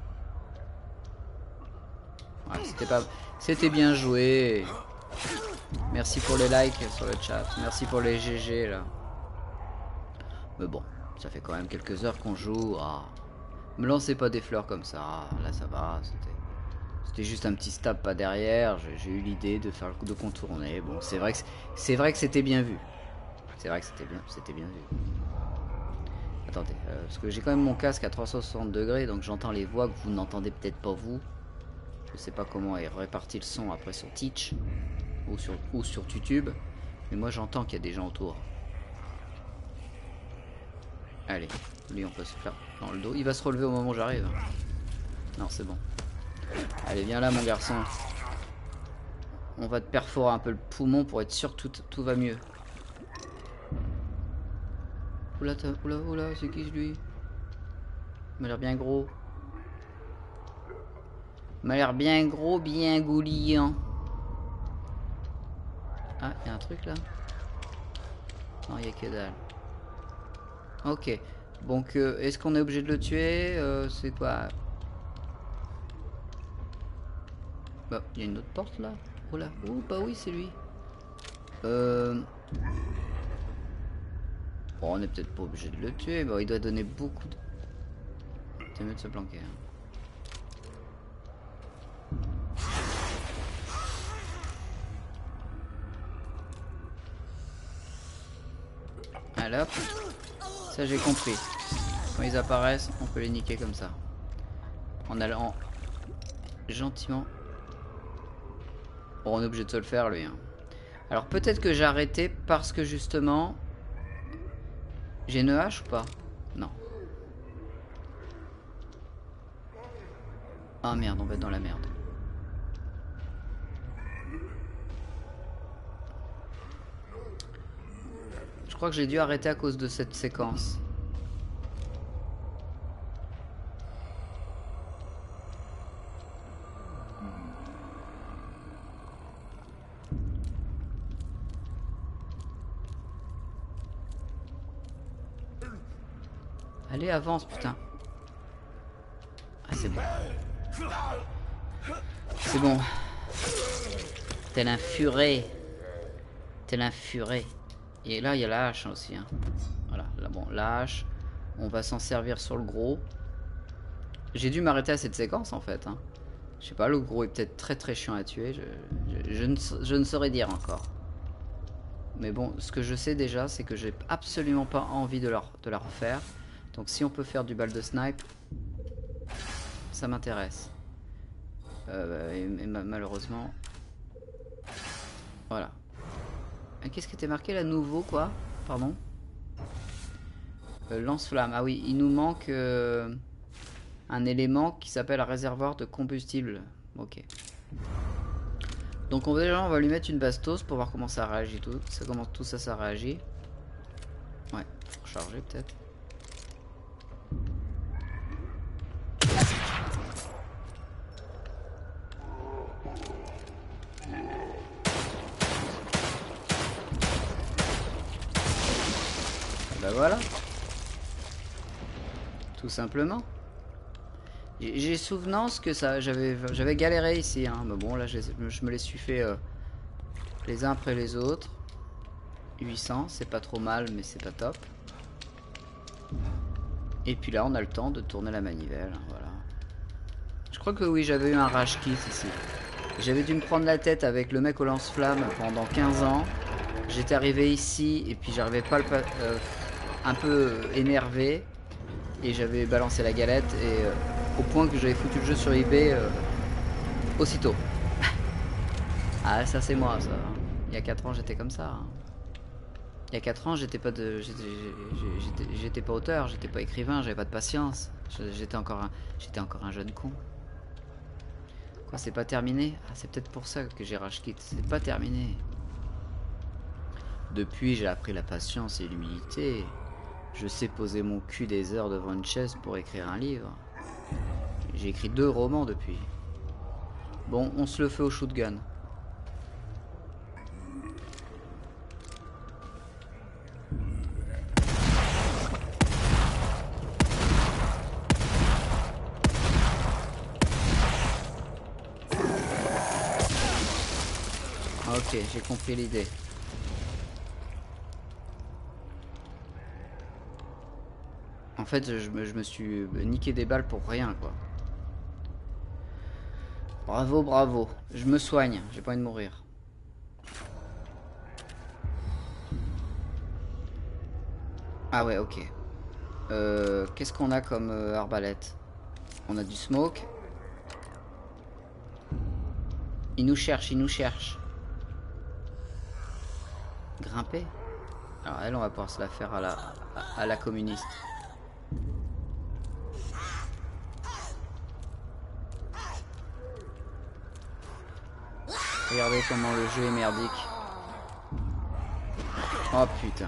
Ouais, c'était pas, c'était bien joué. Merci pour les likes sur le chat. Merci pour les G G là. Mais bon, ça fait quand même quelques heures qu'on joue. Ah. Me lancez pas des fleurs comme ça. Là ça va. C'était juste un petit stab pas derrière. J'ai eu l'idée de faire le coup de contourner. Bon, c'est vrai que c'est vrai que c'était bien vu. C'est vrai que c'était bien, c'était bien vu. Attendez, euh, parce que j'ai quand même mon casque à trois cent soixante degrés, donc j'entends les voix que vous n'entendez peut-être pas vous. Je sais pas comment est réparti le son après sur Twitch ou sur, ou sur YouTube, mais moi j'entends qu'il y a des gens autour. Allez, lui on peut se faire dans le dos. Il va se relever au moment où j'arrive. Non, c'est bon. Allez, viens là mon garçon. On va te perforer un peu le poumon pour être sûr que tout, tout va mieux. Oula, oula, oula, c'est qui lui? Il m'a l'air bien gros. Il m'a l'air bien gros, bien gouliant. Ah, il y a un truc là? Non, il y a que dalle. Ok. Donc, euh, est-ce qu'on est obligé de le tuer? euh, C'est quoi? Bah, il y a une autre porte là. Oh là. Oh, bah oui, c'est lui. Euh... Bon, on est peut-être pas obligé de le tuer. Bon, il doit donner beaucoup de... C'est mieux de se planquer. Hein. Allez hop. Ça j'ai compris. Quand ils apparaissent, on peut les niquer comme ça. En allant gentiment. Bon, on est obligé de se le faire lui. Hein. Alors peut-être que j'ai arrêté parce que justement... J'ai une hache ou pas? Non. Ah merde, on va être dans la merde. Je crois que j'ai dû arrêter à cause de cette séquence. Allez, avance, putain. Ah, c'est bon. C'est bon. Tel un furet. Tel un furet. Et là, il y a la hache aussi. Hein. Voilà, là, bon, la hache. On va s'en servir sur le gros. J'ai dû m'arrêter à cette séquence, en fait. Hein. Je sais pas, le gros est peut-être très très chiant à tuer. Je, je, je, ne, je ne saurais dire encore. Mais bon, ce que je sais déjà, c'est que j'ai absolument pas envie de la, de la refaire. Donc si on peut faire du bal de snipe, ça m'intéresse. Euh, et, et malheureusement... Voilà. Qu'est-ce qui était marqué là? Nouveau quoi? Pardon. euh, Lance-flamme. Ah oui, il nous manque euh, un élément qui s'appelle réservoir de combustible. Ok. Donc on va, déjà on va lui mettre une bastos pour voir comment ça réagit tout. Ça, comment tout ça ça réagit. Ouais, faut recharger peut-être. Bah voilà. Tout simplement. J'ai souvenance que ça, j'avais j'avais galéré ici, hein. Mais bon là je, je me les suis fait euh, les uns après les autres. huit cents, c'est pas trop mal mais c'est pas top. Et puis là on a le temps de tourner la manivelle, hein, voilà. Je crois que oui, j'avais eu un rage kit ici. J'avais dû me prendre la tête avec le mec au lance-flamme pendant quinze ans. J'étais arrivé ici et puis j'arrivais pas le euh, un peu énervé et j'avais balancé la galette et euh, au point que j'avais foutu le jeu sur eBay euh, aussitôt. Ah ça c'est moi ça. Il y a quatre ans j'étais comme ça. Hein. Il y a quatre ans j'étais pas de j'étais pas auteur, j'étais pas écrivain, j'avais pas de patience. J'étais encore un j'étais encore un jeune con. Quoi, c'est pas terminé? Ah, c'est peut-être pour ça que j'ai rage quit. C'est pas terminé. Depuis, j'ai appris la patience et l'humilité. Je sais poser mon cul des heures devant une chaise pour écrire un livre. J'ai écrit deux romans depuis. Bon, on se le fait au shotgun. Ok, j'ai compris l'idée. En fait, je me, je me suis niqué des balles pour rien, quoi. Bravo, bravo. Je me soigne, j'ai pas envie de mourir. Ah ouais, ok. Euh, Qu'est-ce qu'on a comme euh, arbalète? On a du smoke. Il nous cherche, il nous cherche. Grimper. Alors elle, on va pouvoir se la faire à la, à, à la communiste. Regardez comment le jeu est merdique. Oh putain.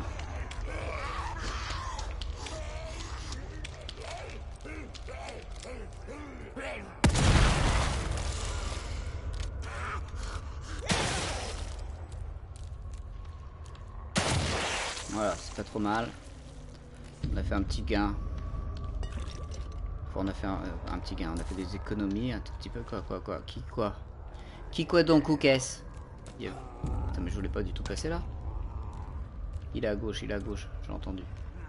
Voilà, c'est pas trop mal. On a fait un petit gain. Enfin, on a fait un, un petit gain. On a fait des économies un tout petit peu. Quoi, quoi, quoi. Qui, quoi Qui, quoi donc, ou qu'est-ce? Putain, mais je voulais pas du tout passer là. Il est à gauche, il est à gauche. J'ai entendu.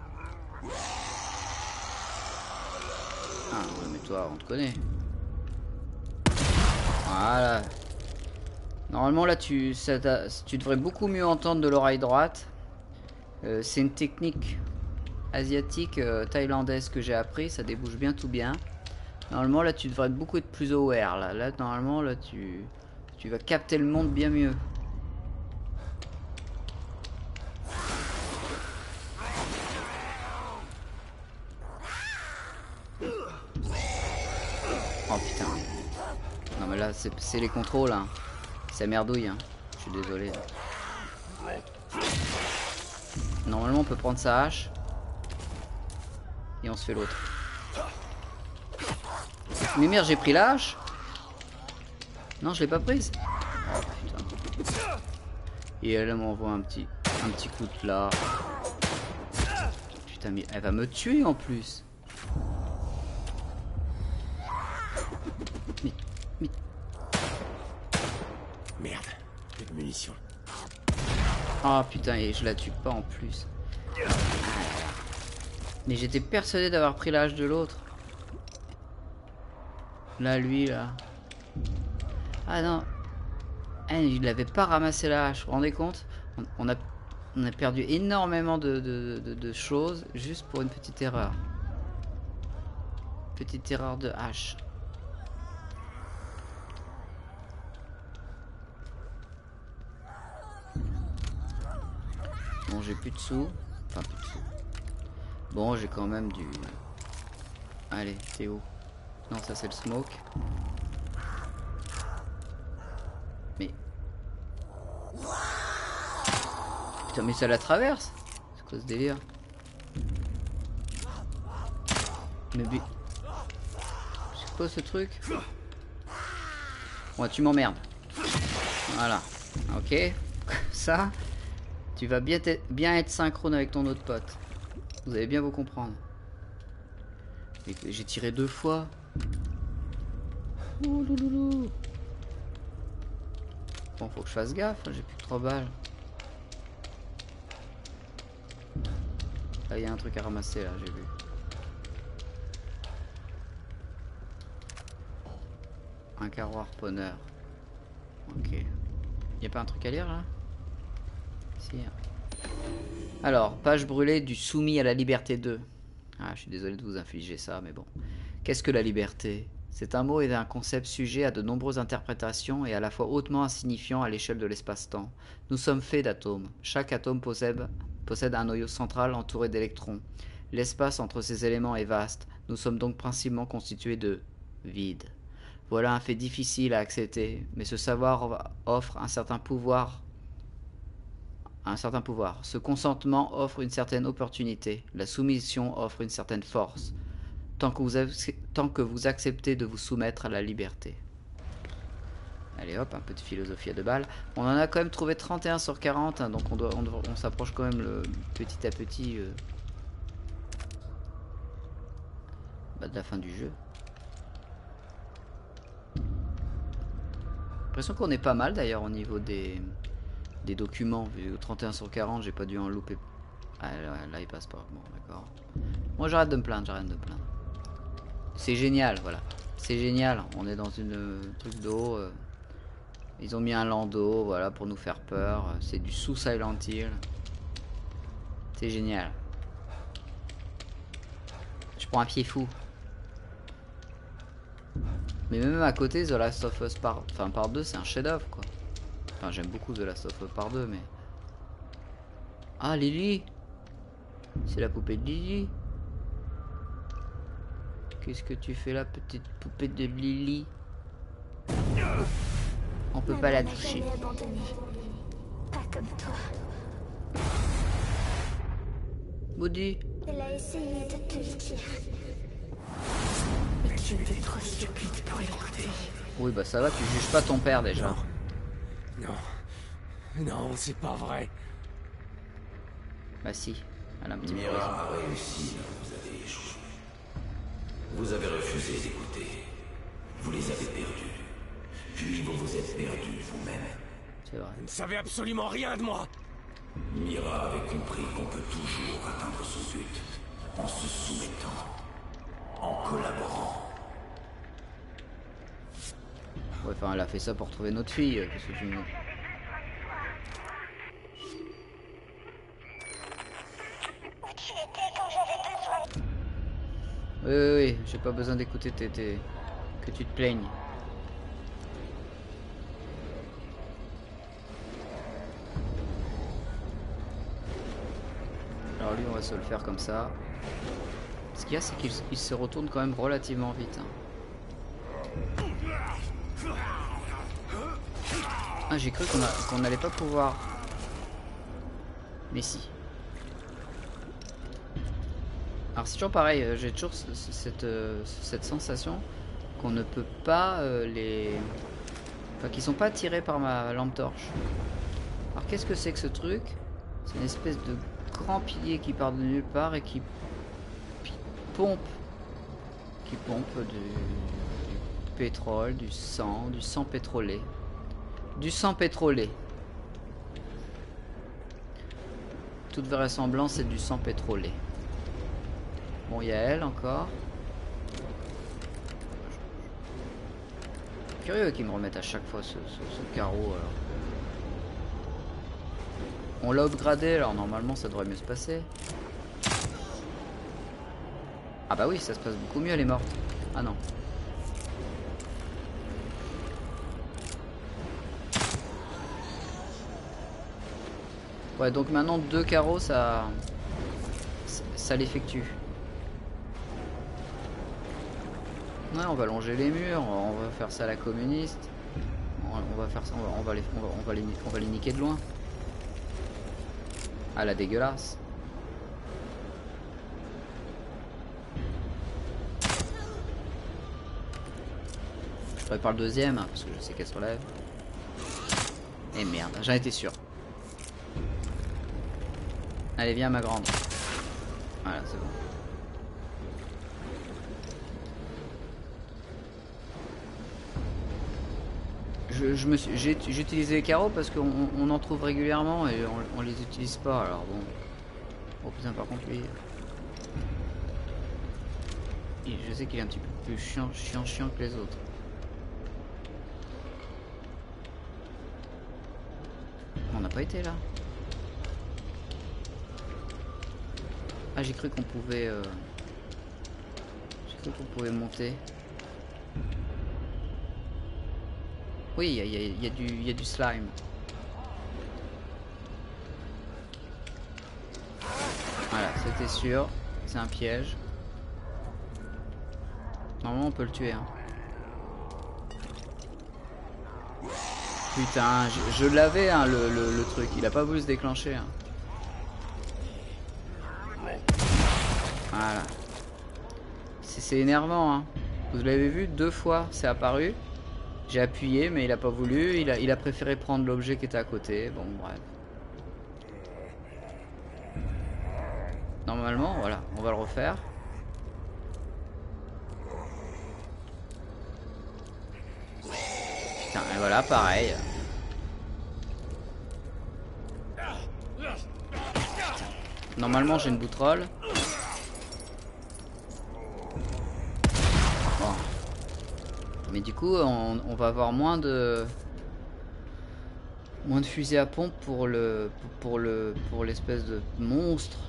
Ah, ouais, mais toi, on te connaît. Voilà. Normalement, là, tu, ça tu devrais beaucoup mieux entendre de l'oreille droite. Euh, c'est une technique asiatique euh, thaïlandaise que j'ai appris, ça débouche bien tout bien. Normalement là tu devrais être beaucoup plus aware là. Là normalement là tu tu vas capter le monde bien mieux. Oh putain. Non mais là c'est les contrôles hein. Ça merdouille hein. Je suis désolé. Normalement on peut prendre sa hache. Et on se fait l'autre. Mais merde, j'ai pris la hache. Non, je l'ai pas prise. Oh putain. Et elle m'envoie un petit un petit coup de là. Putain, mais elle va me tuer en plus. Mais, mais... Merde, plus de munitions. Oh putain, et je la tue pas en plus. Mais j'étais persuadé d'avoir pris la hache de l'autre. Là, lui, là. Ah non. Ah, il n'avait pas ramassé la hache. Vous vous rendez compte? on, on, a, on a perdu énormément de, de, de, de choses juste pour une petite erreur. Petite erreur de hache. Bon, j'ai plus de sous. Enfin, plus de sous. Bon, j'ai quand même du... Allez, t'es où? Non, ça c'est le smoke. Mais... Putain, mais ça la traverse. C'est quoi ce délire? Mais... C'est quoi ce truc? Ouais, tu m'emmerdes. Voilà. Ok. Ça... Tu vas bien, bien être synchrone avec ton autre pote. Vous allez bien vous comprendre. J'ai tiré deux fois. Ouh, louloulou. Bon, faut que je fasse gaffe. J'ai plus que trois balles. Là, il y a un truc à ramasser, là, j'ai vu. Un carreau harponneur. Ok. Y a pas un truc à lire, là? Si. Alors, page brûlée du Soumis à la Liberté deux. Ah, je suis désolé de vous infliger ça, mais bon. Qu'est-ce que la liberté? C'est un mot et un concept sujet à de nombreuses interprétations et à la fois hautement insignifiant à l'échelle de l'espace-temps. Nous sommes faits d'atomes. Chaque atome possède, possède un noyau central entouré d'électrons. L'espace entre ces éléments est vaste. Nous sommes donc principalement constitués de vide. Voilà un fait difficile à accepter, mais ce savoir offre un certain pouvoir. Un certain pouvoir. Ce consentement offre une certaine opportunité. La soumission offre une certaine force. Tant que, vous tant que vous acceptez de vous soumettre à la liberté. Allez hop, un peu de philosophie à deux balles. On en a quand même trouvé trente et un sur quarante, hein, donc on, doit, on, doit, on s'approche quand même le, petit à petit euh, bah, de la fin du jeu. J'ai l'impression qu'on est pas mal d'ailleurs au niveau des... des documents. Vu trente et un sur quarante, j'ai pas dû en louper. Ah, là, là il passe pas. Bon, d'accord. Moi j'arrête de me plaindre, j'arrête de me plaindre. C'est génial, voilà. C'est génial. On est dans une euh, truc d'eau. Euh, ils ont mis un landau, voilà, pour nous faire peur. C'est du sous Silent Hill. C'est génial. Je prends un pied fou. Mais même à côté, The Last of Us par, enfin, par deux, c'est un chef-d'œuvre, quoi. Enfin, j'aime beaucoup The Last of Us par deux, mais... Ah, Lily! C'est la poupée de Lily. Qu'est-ce que tu fais là, petite poupée de Lily? On peut pas la toucher. Pas comme toi. Maudit. Elle a essayé de te le dire. Mais tu étais trop stupide pour l'écouter. Oui, bah ça va, tu juges pas ton père déjà. Non. Non, non, c'est pas vrai. Bah si, elle a un petit peu Mira a réussi, vous avez échoué. Vous avez refusé d'écouter. Vous les avez perdus. Puis vous vous êtes perdus vous-même. C'est vrai. Vous ne savez absolument rien de moi. Mira avait compris qu'on peut toujours atteindre son but en se soumettant, en collaborant. Ouais, enfin, elle a fait ça pour trouver notre fille. Qu'est-ce que tu me... Oui, oui, oui, j'ai pas besoin d'écouter tes, tes... que tu te plaignes. Alors lui, on va se le faire comme ça. Ce qu'il y a, c'est qu'il il se retourne quand même relativement vite. Hein. Ah, j'ai cru qu'on qu'on n'allait pas pouvoir. Mais si. Alors c'est toujours pareil, j'ai toujours cette, cette sensation qu'on ne peut pas euh, les... Enfin, qu'ils sont pas attirés par ma lampe torche. Alors qu'est-ce que c'est que ce truc? C'est une espèce de grand pilier qui part de nulle part et qui, qui pompe. Qui pompe du, du pétrole, du sang, du sang pétrolé. Du sang pétrolé. Toute vraisemblance, c'est du sang pétrolé. Bon, il y a elle encore. Curieux qu'ils me remettent à chaque fois ce, ce, ce carreau. Alors. On l'a upgradé, alors normalement ça devrait mieux se passer. Ah bah oui, ça se passe beaucoup mieux, elle est morte. Ah non. Ouais, donc maintenant deux carreaux, ça, ça, ça l'effectue. Ouais, on va longer les murs, on va faire ça à la communiste. On va faire ça, on va, on va les, on va, on va les, on va les niquer de loin. Ah la dégueulasse. Je prépare le deuxième parce que je sais qu'elle se relève. Et merde, j'en étais sûr. Allez, viens ma grande. Voilà, c'est bon. Je, je me suis, j'ai, j'ai utilisé les carreaux parce qu'on on en trouve régulièrement et on, on les utilise pas. Alors bon. Oh putain, par contre lui, il, je sais qu'il est un petit peu plus chiant, chiant, chiant que les autres. On n'a pas été là. Ah, j'ai cru qu'on pouvait, euh... j'ai cru qu'on pouvait monter. Oui, il y, y, y, a du, y a du slime. Voilà, c'était sûr. C'est un piège. Normalement, on peut le tuer. Hein. Putain, je, je l'avais, hein, le, le, le truc. Il a pas voulu se déclencher. Hein. Voilà. C'est énervant. Hein. Vous l'avez vu, deux fois, c'est apparu. J'ai appuyé mais il a pas voulu, il a, il a préféré prendre l'objet qui était à côté, bon bref. Normalement, voilà, on va le refaire. Putain, et voilà, pareil. Normalement j'ai une boutrole. Mais du coup, on, on va avoir moins de moins de fusées à pompe pour le pour le pour l'espèce de monstre.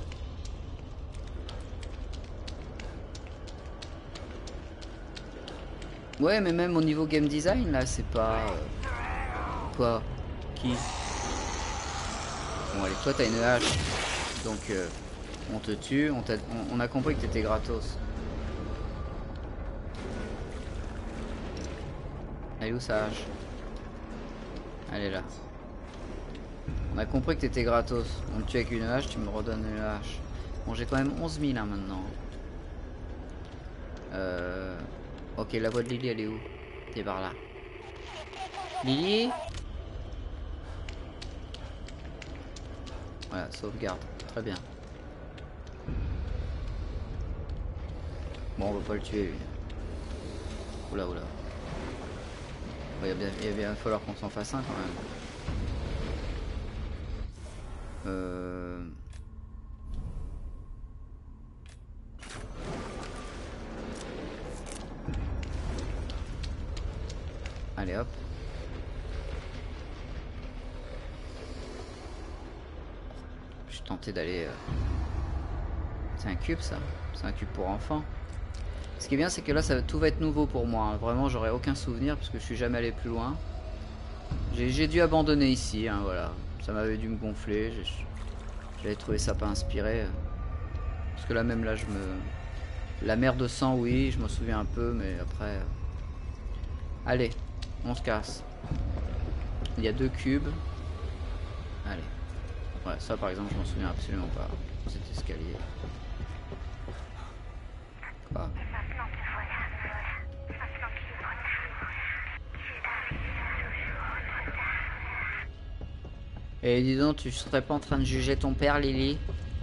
Ouais, mais même au niveau game design, là, c'est pas euh... quoi qui. Bon, allez, toi, t'as une hache, donc euh, on te tue. On, a, on, on a compris que t'étais gratos. Elle est où sa hache? Elle est là. On a compris que t'étais gratos. On te tue avec une hache, tu me redonnes une hache. Bon, j'ai quand même onze mille hein, maintenant. Euh... Ok, la voix de Lily, elle est où? T'es par là. Lily? Voilà, sauvegarde. Très bien. Bon, on va pas le tuer, lui. Oula, oula. Il va bien, il va bien falloir qu'on s'en fasse un quand même. Euh... Allez hop. Je suis tenté d'aller... Euh... C'est un cube ça. C'est un cube pour enfants. Ce qui est bien c'est que là ça, tout va être nouveau pour moi. Hein. Vraiment j'aurai aucun souvenir parce que je suis jamais allé plus loin. J'ai dû abandonner ici. Hein, voilà. Ça m'avait dû me gonfler. J'avais trouvé ça pas inspiré. Parce que là même là je me... La mer de sang oui je m'en souviens un peu mais après... Allez on se casse. Il y a deux cubes. Allez. Ouais, ça par exemple, je m'en souviens absolument pas. Cet escalier. Quoi? Maintenant te voilà, voilà. Maintenant qu'il est trop tard. Tu arrives toujours trop tard. Et dis donc, tu serais pas en train de juger ton père, Lily?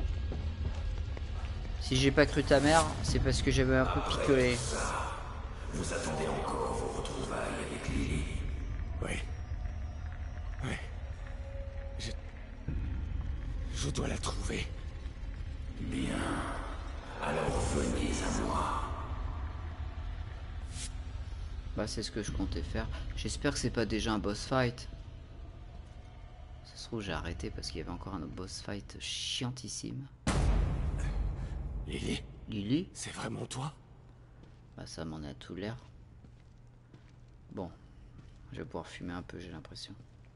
Si j'ai pas cru ta mère, c'est parce que j'avais un peu picolé. Vous attendez encore vos retrouvailles avec Lily? Oui. Oui. Je... Je dois la trouver. Bien. Alors venez à moi. Bah c'est ce que je comptais faire. J'espère que c'est pas déjà un boss fight. Ça se trouve j'ai arrêté parce qu'il y avait encore un autre boss fight chiantissime. Lily? Lily? C'est vraiment toi? Bah ça m'en a tout l'air. Bon. Je vais pouvoir fumer un peu j'ai l'impression.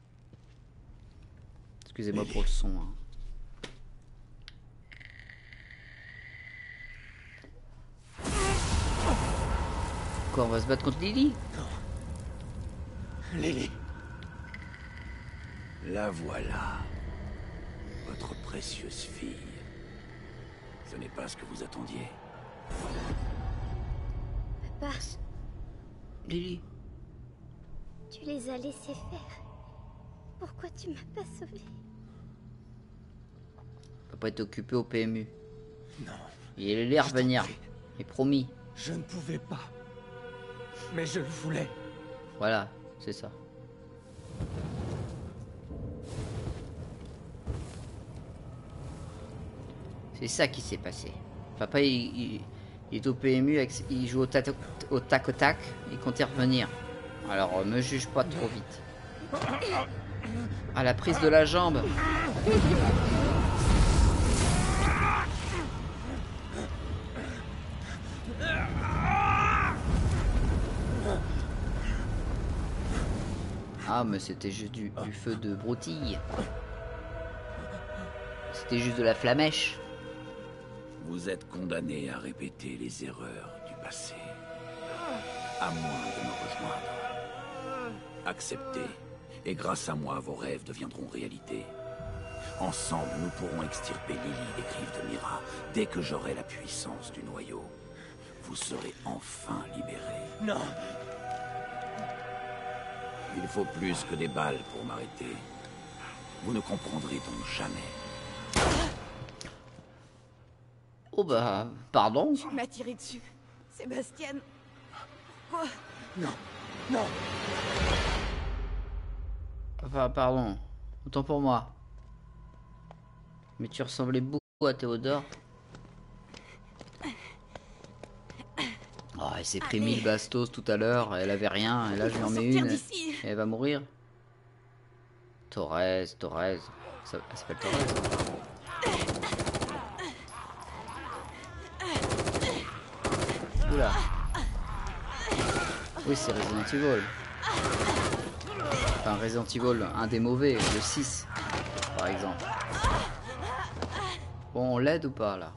Excusez-moi pour le son. Hein. Quoi, on va se battre contre Lily? Non. Lily. La voilà. Votre précieuse fille. Ce n'est pas ce que vous attendiez. Papa. Lily. Tu les as laissés faire. Pourquoi tu m'as pas sauvé? Papa est occupé au P M U. Non. Il est l'air revenir. Et promis. Je ne pouvais pas. Mais je le voulais. Voilà, c'est ça. C'est ça qui s'est passé. Papa, il, il, il est au P M U, avec, il joue au, tac au tac au tac, il comptait revenir. Alors, euh, me juge pas trop vite. À la prise de la jambe. Ah, mais c'était juste du, du feu de broutille. C'était juste de la flamèche. Vous êtes condamné à répéter les erreurs du passé. À moins de me rejoindre. Acceptez. Et grâce à moi, vos rêves deviendront réalité. Ensemble, nous pourrons extirper Lily des griffes de Mira. Dès que j'aurai la puissance du noyau, vous serez enfin libérés. Non. Il faut plus que des balles pour m'arrêter. Vous ne comprendrez donc jamais. Oh bah, pardon. Tu m'as tiré dessus. Sébastien. Pourquoi? Non. Non. Enfin, pardon. Autant pour moi. Mais tu ressemblais beaucoup à Théodore. Oh, elle s'est pris mille bastos tout à l'heure. Elle avait rien. Et là, je lui en mets une. Et elle va mourir. Torres, Torres. Ça, elle s'appelle Torres. Oula. Oui, c'est Resident Evil. Enfin, Resident Evil, un des mauvais, le six, par exemple. Bon, on l'aide ou pas, là?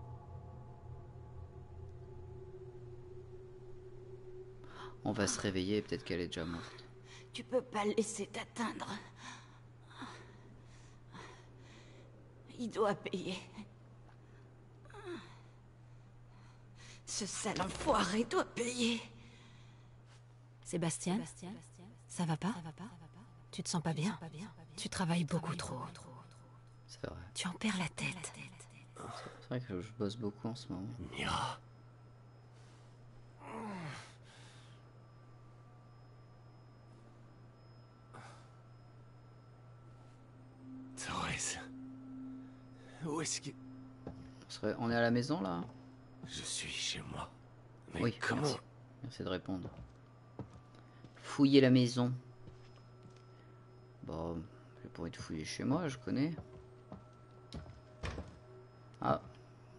On va se réveiller, peut-être qu'elle est déjà morte. Tu peux pas le laisser t'atteindre. Il doit payer. Ce sale enfoiré doit payer. Sébastien, ça va pas? Tu te sens pas bien? Tu travailles beaucoup trop. C'est vrai. Tu en perds la tête. C'est vrai que je bosse beaucoup en ce moment. Mira. Torres. Où est-ce que... On, serait... on est à la maison, là? Je suis chez moi. Mais oui, comment? Merci. Merci de répondre. Fouiller la maison. Bon, j'ai pas envie de fouiller chez moi, je connais. Ah,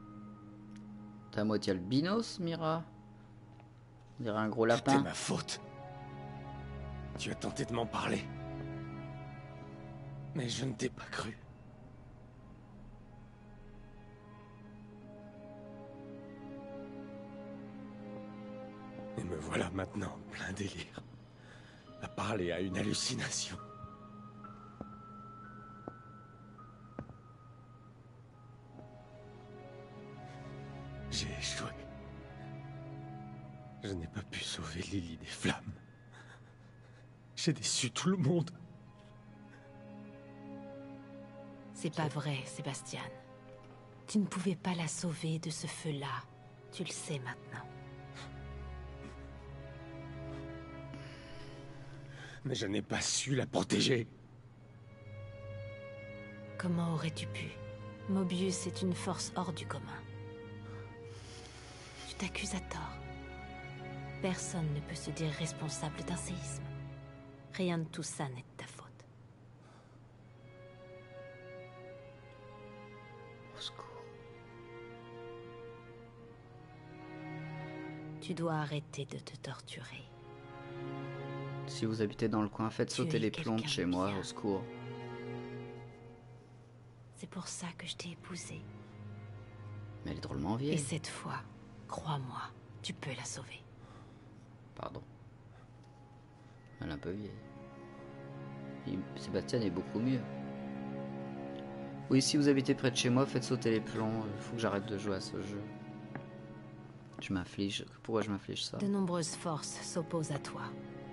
T'as à moitié albinos, Mira. On dirait un gros lapin. C'était ma faute. Tu as tenté de m'en parler. Mais je ne t'ai pas cru. Et me voilà maintenant, plein délire, à parler à une hallucination. J'ai échoué. Je n'ai pas pu sauver Lily des flammes. J'ai déçu tout le monde. C'est pas vrai, Sébastien. Tu ne pouvais pas la sauver de ce feu-là. Tu le sais maintenant. Mais je n'ai pas su la protéger. Comment aurais-tu pu? Mobius est une force hors du commun. Tu t'accuses à tort. Personne ne peut se dire responsable d'un séisme. Rien de tout ça n'est de ta faute. Au secours. Tu dois arrêter de te torturer. Si vous habitez dans le coin, faites Tu sauter es les plombs de quelqu'un chez de moi, bien. au secours. C'est pour ça que je t'ai épousée. Mais elle est drôlement Et vieille. cette fois, crois-moi, tu peux la sauver. Pardon. Elle est un peu vieille. Et Sébastien est beaucoup mieux. Oui, si vous habitez près de chez moi, faites sauter les plombs. Il faut que j'arrête de jouer à ce jeu. Je m'inflige. Pourquoi je m'inflige ça? De nombreuses forces s'opposent à toi.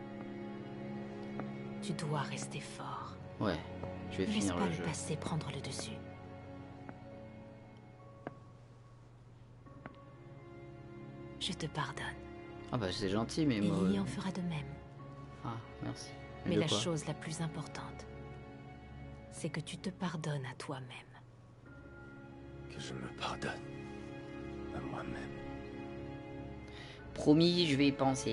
Tu dois rester fort. Ouais, je vais Ne laisse finir pas le le jeu. passé prendre le dessus. Je te pardonne. Ah bah c'est gentil, mais Et moi... Lily en fera de même. Ah, merci. Mais de la quoi? chose la plus importante, c'est que tu te pardonnes à toi-même. Que je me pardonne à moi-même. Promis, je vais y penser.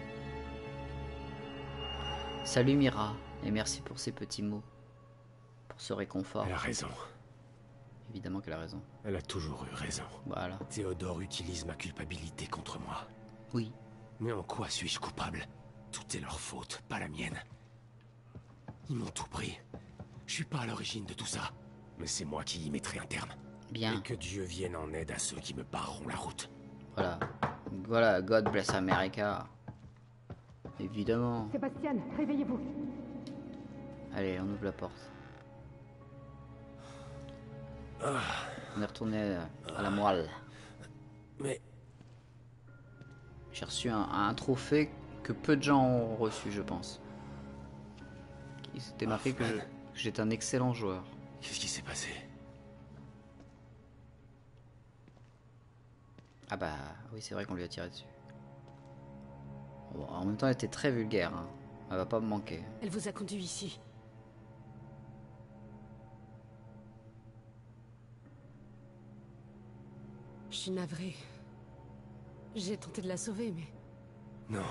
Salut Mira, et merci pour ces petits mots. Pour ce réconfort. Elle a raison. Évidemment qu'elle a raison. Elle a toujours eu raison. Voilà. Théodore utilise ma culpabilité contre moi. Oui. Mais en quoi suis-je coupable? Tout est leur faute, pas la mienne. Ils m'ont tout pris. Je suis pas à l'origine de tout ça. Mais c'est moi qui y mettrai un terme. Bien. Et que Dieu vienne en aide à ceux qui me barreront la route. Voilà. Voilà, God bless America. Évidemment. Sébastien, réveillez-vous. Allez, on ouvre la porte. Ah, On est retourné à la moelle. mais J'ai reçu un, un trophée que peu de gens ont reçu, je pense. Il s'était marqué que je- que j'étais un excellent joueur. qu'est-ce qui s'est passé? Ah bah oui, c'est vrai qu'on lui a tiré dessus. Bon, en même temps, elle était très vulgaire. Hein. Elle va pas me manquer. Elle vous a conduit ici. Je suis navrée. J'ai tenté de la sauver, mais Non.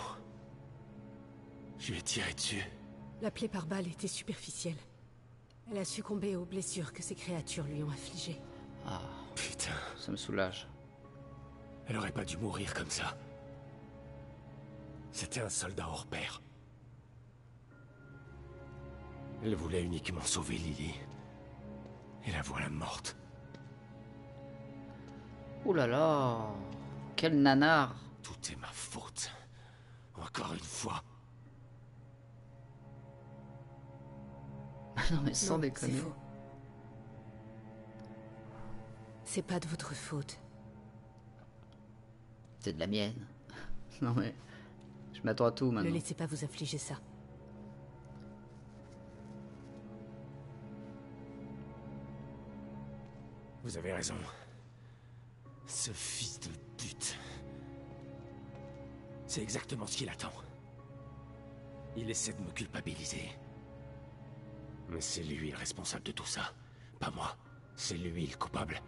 Je lui ai tiré dessus. la plaie par balle était superficielle. Elle a succombé aux blessures que ces créatures lui ont infligées. Ah, Putain, ça me soulage. elle aurait pas dû mourir comme ça. C'était un soldat hors pair. Elle voulait uniquement sauver Lily. Et la voilà morte. Ouh là là, quel nanar. Tout est ma faute. Encore une fois. Non mais sans Non, déconner. c'est faux. C'est pas de votre faute. C'est de la mienne. Non mais, je m'attends à tout Ne maintenant. laissez pas vous infliger ça. Vous avez raison. Ce fils de pute. C'est exactement ce qu'il attend. Il essaie de me culpabiliser. Mais c'est lui le responsable de tout ça. Pas moi. C'est lui le coupable.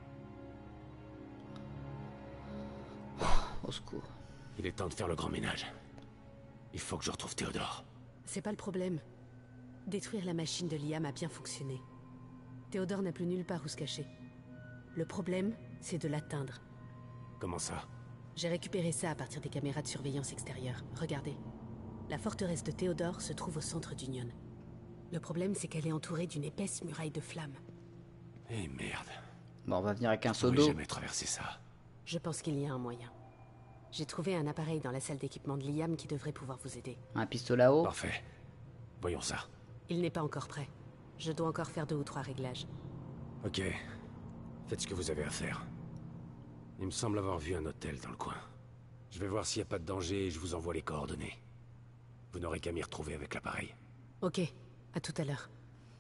Au secours. Il est temps de faire le grand ménage. Il faut que je retrouve Théodore. C'est pas le problème. Détruire la machine de Liam a bien fonctionné. Théodore n'a plus nulle part où se cacher. Le problème, c'est de l'atteindre. Comment ça? J'ai récupéré ça à partir des caméras de surveillance extérieure. Regardez. La forteresse de Théodore se trouve au centre d'Union. Le problème, c'est qu'elle est entourée d'une épaisse muraille de flammes. Eh merde. Bon, on va venir avec un Je seau pourrais d'eau. jamais traverser ça. Je pense qu'il y a un moyen. J'ai trouvé un appareil dans la salle d'équipement de Liam qui devrait pouvoir vous aider. Un pistolet à eau. Parfait. Voyons ça. Il n'est pas encore prêt. Je dois encore faire deux ou trois réglages. Ok. Faites ce que vous avez à faire. Il me semble avoir vu un hôtel dans le coin. Je vais voir s'il n'y a pas de danger et je vous envoie les coordonnées. Vous n'aurez qu'à m'y retrouver avec l'appareil. Ok, à tout à l'heure.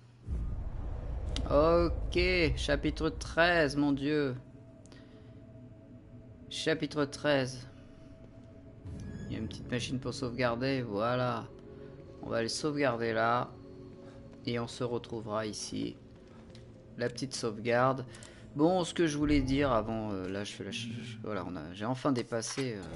Ok, chapitre treize, mon dieu. Chapitre treize. Il y a une petite machine pour sauvegarder, voilà. On va aller sauvegarder là. Et on se retrouvera ici. La petite sauvegarde. Bon, ce que je voulais dire avant, euh, là je fais la... ch- Voilà, on a... j'ai enfin dépassé... euh,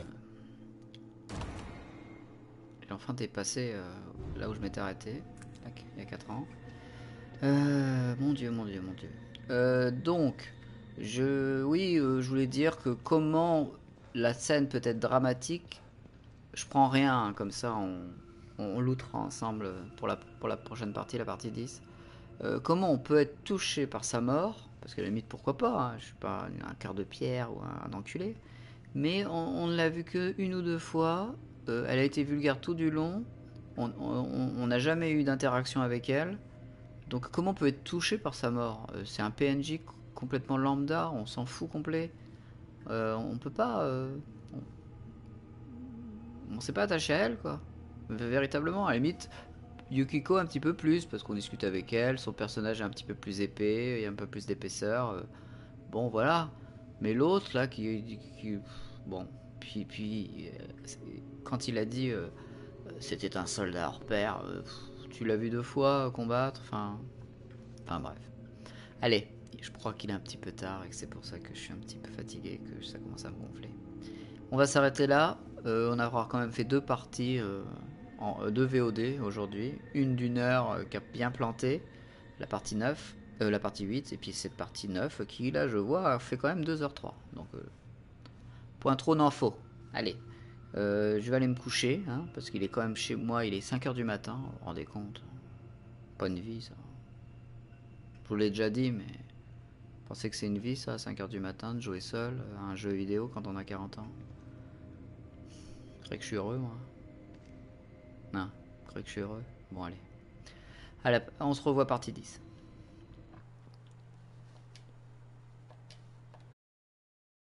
J'ai enfin dépassé euh, là où je m'étais arrêté, tac, il y a quatre ans. Euh, mon dieu, mon dieu, mon dieu. Euh, donc, je, oui, euh, je voulais dire que comment la scène peut être dramatique. Je prends rien, hein, comme ça, on, on lootera ensemble pour la, pour la prochaine partie, la partie dix. Euh, comment on peut être touché par sa mort, parce qu'à la limite, pourquoi pas, hein, je suis pas un quart de pierre ou un, un enculé. Mais on, on ne l'a vu que une ou deux fois. Euh, elle a été vulgaire tout du long. On n'a jamais eu d'interaction avec elle. Donc comment on peut être touché par sa mort? euh, C'est un P N J complètement lambda, on s'en fout complet. Euh, on peut pas... Euh, on, on s'est pas attaché à elle, quoi. Véritablement, à la limite, Yukiko un petit peu plus, parce qu'on discute avec elle, son personnage est un petit peu plus épais, il y a un peu plus d'épaisseur. Euh, bon, voilà. Mais l'autre, là, qui... qui bon, puis... puis euh, quand il a dit... Euh, c'était un soldat hors pair... Euh, tu l'as vu deux fois combattre, enfin... Enfin bref. Allez, je crois qu'il est un petit peu tard et que c'est pour ça que je suis un petit peu fatigué, que ça commence à me gonfler. On va s'arrêter là. Euh, on aura quand même fait deux parties, euh, en, euh, deux V O D aujourd'hui. Une d'une heure euh, qui a bien planté, la partie neuf, euh, la partie huit, et puis cette partie neuf qui, là, je vois, fait quand même deux heures trois. Donc, euh, point trop n'en faut. Allez. Euh, je vais aller me coucher, hein, parce qu'il est quand même chez moi, il est cinq heures du matin, vous vous rendez compte? Pas une vie, ça. Je vous l'ai déjà dit, mais... Vous pensez que c'est une vie, ça, à cinq heures du matin, de jouer seul à un jeu vidéo quand on a quarante ans? Vous croyez que je suis heureux, moi? Non, vous croyez que je suis heureux? Bon, allez. Allez, on se revoit partie dix.